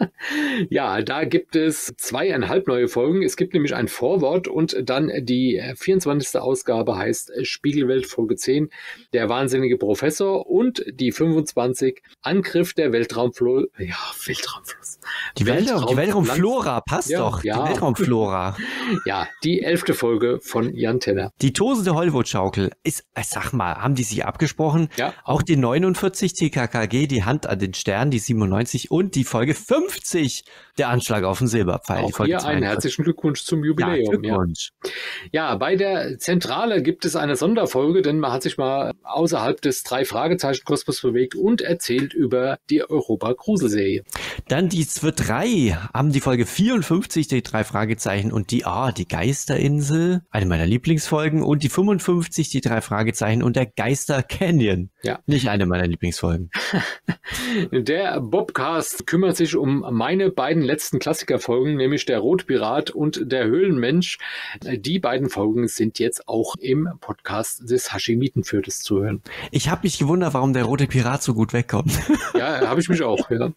Ja, da gibt es zweieinhalb neue Folgen. Es gibt nämlich ein Vorwort und dann die vierundzwanzigste Ausgabe heißt Spiegelwelt Folge zehn, Der wahnsinnige Professor und die fünfundzwanzig Angriff der Weltraumflo... Ja, Weltraumfluss. Die, Weltraum, die Weltraumflora passt ja, doch. Ja. Die Weltraumflora. Ja, die elfte Folge von Jan Tenner. Die tosende Hollywood-Schaukel ist, sag mal, haben die sich abgesprochen? Ja. Auch die neunundvierzig T K K G, die Hand an den Stern, die siebenundneunzig und die Folge fünfzig, der Anschlag auf den Silberpfeil. Auch die Folge hier einen herzlichen Glückwunsch zum Jubiläum. Ja, Glückwunsch. Ja. ja, bei der Zentrale gibt es eine Sonderfolge, denn man hat sich mal außerhalb des Drei-Fragezeichen-Kosmos bewegt und erzählt über die Europa-Gruselserie. Dann die zwei drei haben die Folge vierundfünfzig, die drei Fragezeichen und die, ah, die Geisterinsel, eine meiner Lieblingsfolgen und die fünfundfünfzig, die drei Fragezeichen und der Geister Canyon. Ja. Nicht eine meiner Lieblingsfolgen. Der Bobcast kümmert sich um meine beiden letzten Klassikerfolgen, nämlich der Rotpirat und der Höhlenmensch. Die beiden Folgen sind jetzt auch im Podcast des Hashimitenviertels zu hören. Ich habe mich gewundert, warum der rote Pirat so gut wegkommt. Ja, habe ich mich auch, ja.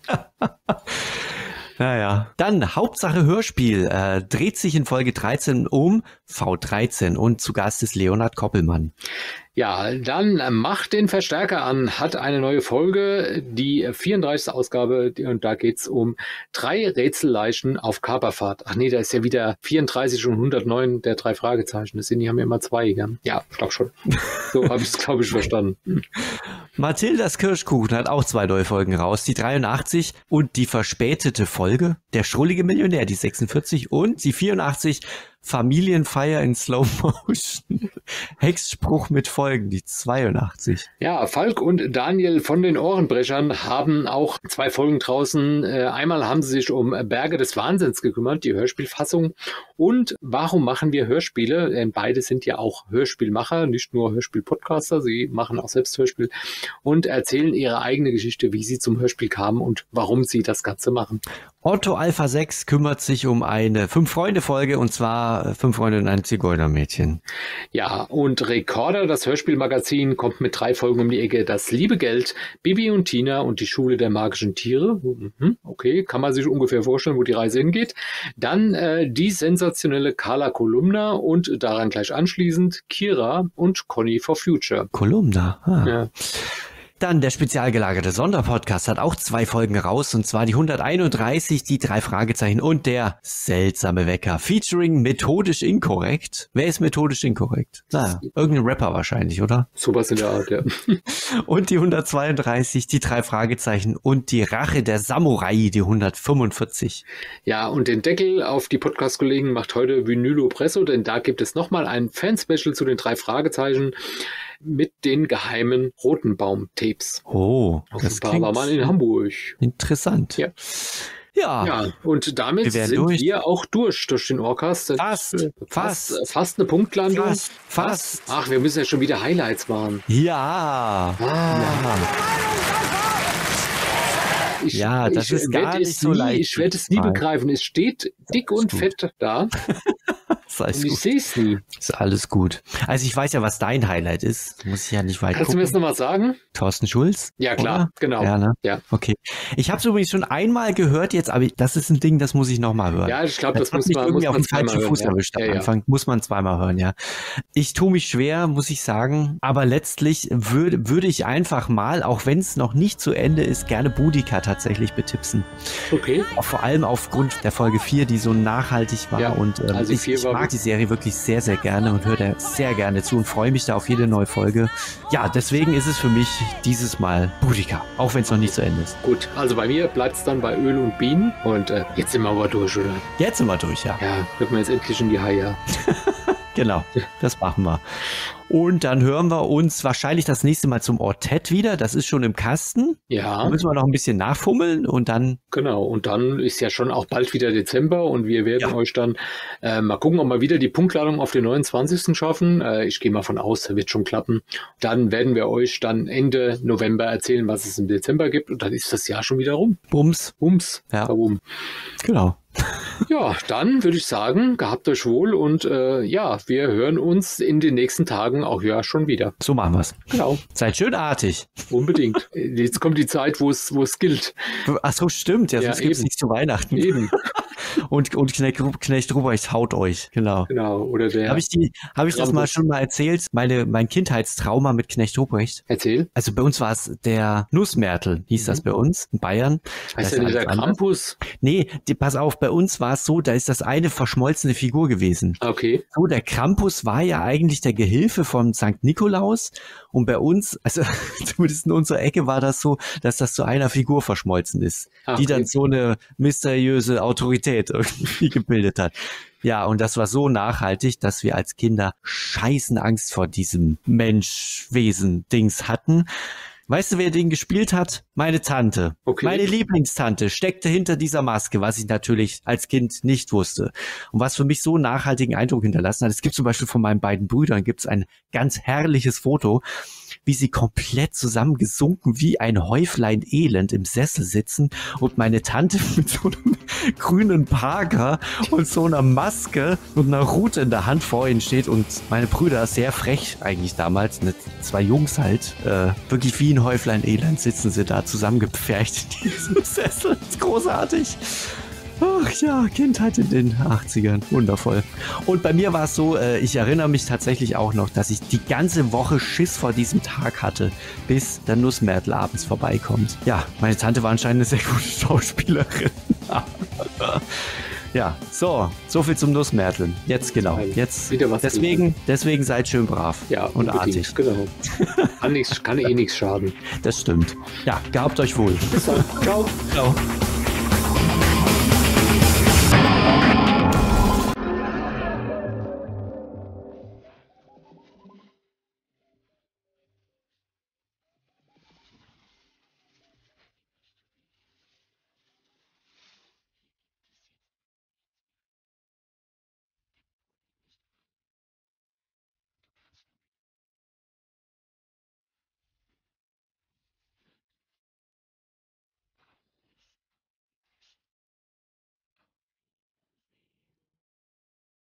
Naja. Dann Hauptsache Hörspiel äh, dreht sich in Folge dreizehn um V dreizehn und zu Gast ist Leonhard Koppelmann. Ja, dann macht den Verstärker an, hat eine neue Folge, die vierunddreißigste Ausgabe und da geht's um drei Rätselleichen auf Kaperfahrt. Ach nee, da ist ja wieder vierunddreißig und hundertneun der drei Fragezeichen. Das sind, die haben ja immer zwei, gell? Ja, ich glaube schon. So habe ich es, glaube ich, verstanden. Mathildas Kirschkuchen hat auch zwei neue Folgen raus, die dreiundachtzig und die verspätete Folge, der schrullige Millionär, die sechsundvierzig und die vierundachtzig, Familienfeier in Slow Motion. Hexspruch mit Folgen, die zweiundachtzig. Ja, Falk und Daniel von den Ohrenbrechern haben auch zwei Folgen draußen. Äh, einmal haben sie sich um Berge des Wahnsinns gekümmert, die Hörspielfassung. Und warum machen wir Hörspiele? Denn beide sind ja auch Hörspielmacher, nicht nur Hörspielpodcaster. Sie machen auch selbst Hörspiel und erzählen ihre eigene Geschichte, wie sie zum Hörspiel kamen und warum sie das Ganze machen. Otto Alpha sechs kümmert sich um eine Fünf-Freunde-Folge und zwar war Fünf Freunde und ein Zigeunermädchen. Ja, und Rekorder, das Hörspielmagazin, kommt mit drei Folgen um die Ecke. Das liebe Geld, Bibi und Tina und die Schule der magischen Tiere. Mhm, okay, kann man sich ungefähr vorstellen, wo die Reise hingeht. Dann äh, die sensationelle Carla Kolumna und daran gleich anschließend Kira und Conny for Future. Kolumna, ah. Ja. Dann der spezial gelagerte Sonderpodcast hat auch zwei Folgen raus, und zwar die hunderteinunddreißig, die drei Fragezeichen und der seltsame Wecker, featuring methodisch inkorrekt. Wer ist methodisch inkorrekt? Na, irgendein Rapper wahrscheinlich, oder? Sowas in der Art, ja. Und die hundertzweiunddreißig, die drei Fragezeichen und die Rache der Samurai, die hundertfünfundvierzig. Ja, und den Deckel auf die Podcast-Kollegen macht heute Vinylo Presso, denn da gibt es nochmal ein Fan-Special zu den drei Fragezeichen mit den geheimen Rotenbaum-Tapes. Oh, auf das dem Ballermann in Hamburg. Interessant. Ja. Ja. Ja, und damit wir sind durch. wir auch durch, durch den Orcast. Fast, fast, fast. fast eine Punktlandung. Fast, fast. Ach, wir müssen ja schon wieder Highlights machen. Ja. Ah. Ja. Ich, Ja, das ich ist werd gar es nicht so nie, leicht. Ich werde es nie begreifen. Es steht dick und gut. fett da Ist alles und ich gut. sehe es nie. Ist alles gut. Also ich weiß ja, was dein Highlight ist. Muss ich ja nicht weit Kannst du mir das gucken. nochmal sagen? Thorsten Schulz? Ja, klar, Oder? genau. Ja, ne? Ja. Okay. Ich habe es übrigens schon einmal gehört jetzt, aber das ist ein Ding, das muss ich nochmal hören. Ja, ich glaube, das hat muss mich man, irgendwie muss auf man den falschen zweimal Fuß hören. erwischt am Ja, ja, ja. Anfang. Muss man zweimal hören, ja. Ich tue mich schwer, muss ich sagen, aber letztlich würde würde ich einfach mal, auch wenn es noch nicht zu Ende ist, gerne Boudica tatsächlich betipsen. Okay. Auch vor allem aufgrund der Folge vier, die so nachhaltig war. Ja, und ähm, also ich, vier ich war mag gut. die Serie wirklich sehr, sehr gerne und höre da sehr gerne zu und freue mich da auf jede neue Folge. Ja, deswegen ist es für mich dieses Mal Boudica, auch wenn es noch nicht zu Ende ist. Gut, also bei mir bleibt es dann bei Öl und Bienen. Und äh, jetzt sind wir aber durch, oder? Jetzt sind wir durch, ja. Ja, wird man jetzt endlich in die Haie. Genau, das machen wir. Und dann hören wir uns wahrscheinlich das nächste Mal zum Ortett wieder. Das ist schon im Kasten. Ja, Da müssen wir noch ein bisschen nachfummeln und dann, genau. Und dann ist ja schon auch bald wieder Dezember und wir werden Ja. euch dann äh, mal gucken, ob wir wieder die Punktladung auf den neunundzwanzigsten schaffen. Äh, ich gehe mal von aus, das wird schon klappen. Dann werden wir euch dann Ende November erzählen, was es im Dezember gibt. Und dann ist das Jahr schon wieder rum. bums. Ums. Ja. Warum? Genau. Ja, dann würde ich sagen, gehabt euch wohl und äh, ja, wir hören uns in den nächsten Tagen auch ja schon wieder. So machen wir's. Genau, Seid schön artig. unbedingt. Jetzt kommt die Zeit, wo es wo es gilt. Ach so, stimmt. Ja, Ja, sonst gibt's eben. nichts zu Weihnachten. Eben, Und, und Knecht, Knecht Ruprecht haut euch. Genau. genau. Oder der Habe ich, die, hab ich das mal Krampus. schon mal erzählt? Meine, mein Kindheitstrauma mit Knecht Ruprecht. Erzähl. Also bei uns war es der Nussmärtel, hieß das bei uns, in Bayern. Da Heißt ist der nicht alles der anders. Krampus? Nee, die, pass auf, bei uns war es so, da ist das eine verschmolzene Figur gewesen. Okay. So, der Krampus war ja eigentlich der Gehilfe von Sankt Nikolaus und bei uns, also zumindest in unserer Ecke war das so, dass das zu einer Figur verschmolzen ist, Ah, die okay. dann so eine mysteriöse Autorität irgendwie gebildet hat. Ja, und das war so nachhaltig, dass wir als Kinder scheißen Angst vor diesem Mensch-Wesen-Dings hatten. Weißt du, wer den gespielt hat? Meine Tante. Okay. Meine Lieblingstante steckte hinter dieser Maske, was ich natürlich als Kind nicht wusste. Und was für mich so einen nachhaltigen Eindruck hinterlassen hat. Es gibt zum Beispiel von meinen beiden Brüdern gibt's ein ganz herrliches Foto, wie sie komplett zusammengesunken wie ein Häuflein Elend im Sessel sitzen und meine Tante mit so einem grünen Parker und so einer Maske und einer Rute in der Hand vor ihnen steht und meine Brüder, sehr frech eigentlich damals, ne, zwei Jungs halt, äh, wirklich wie ein Häuflein Elend sitzen sie da zusammengepfercht in diesem Sessel. Das ist großartig. Ach ja, Kindheit in den achtzigern. Wundervoll. Und bei mir war es so, äh, ich erinnere mich tatsächlich auch noch, dass ich die ganze Woche Schiss vor diesem Tag hatte, bis der Nussmärtel abends vorbeikommt. Ja, meine Tante war anscheinend eine sehr gute Schauspielerin. Ja, so, so viel zum Nussmärteln. Jetzt genau. Jetzt Wieder was deswegen, deswegen seid schön brav Ja, und unbedingt, artig. genau. Kann, nix, kann eh nichts schaden. Das stimmt. Ja, gehabt euch wohl. Bis dann. Ciao. Ciao.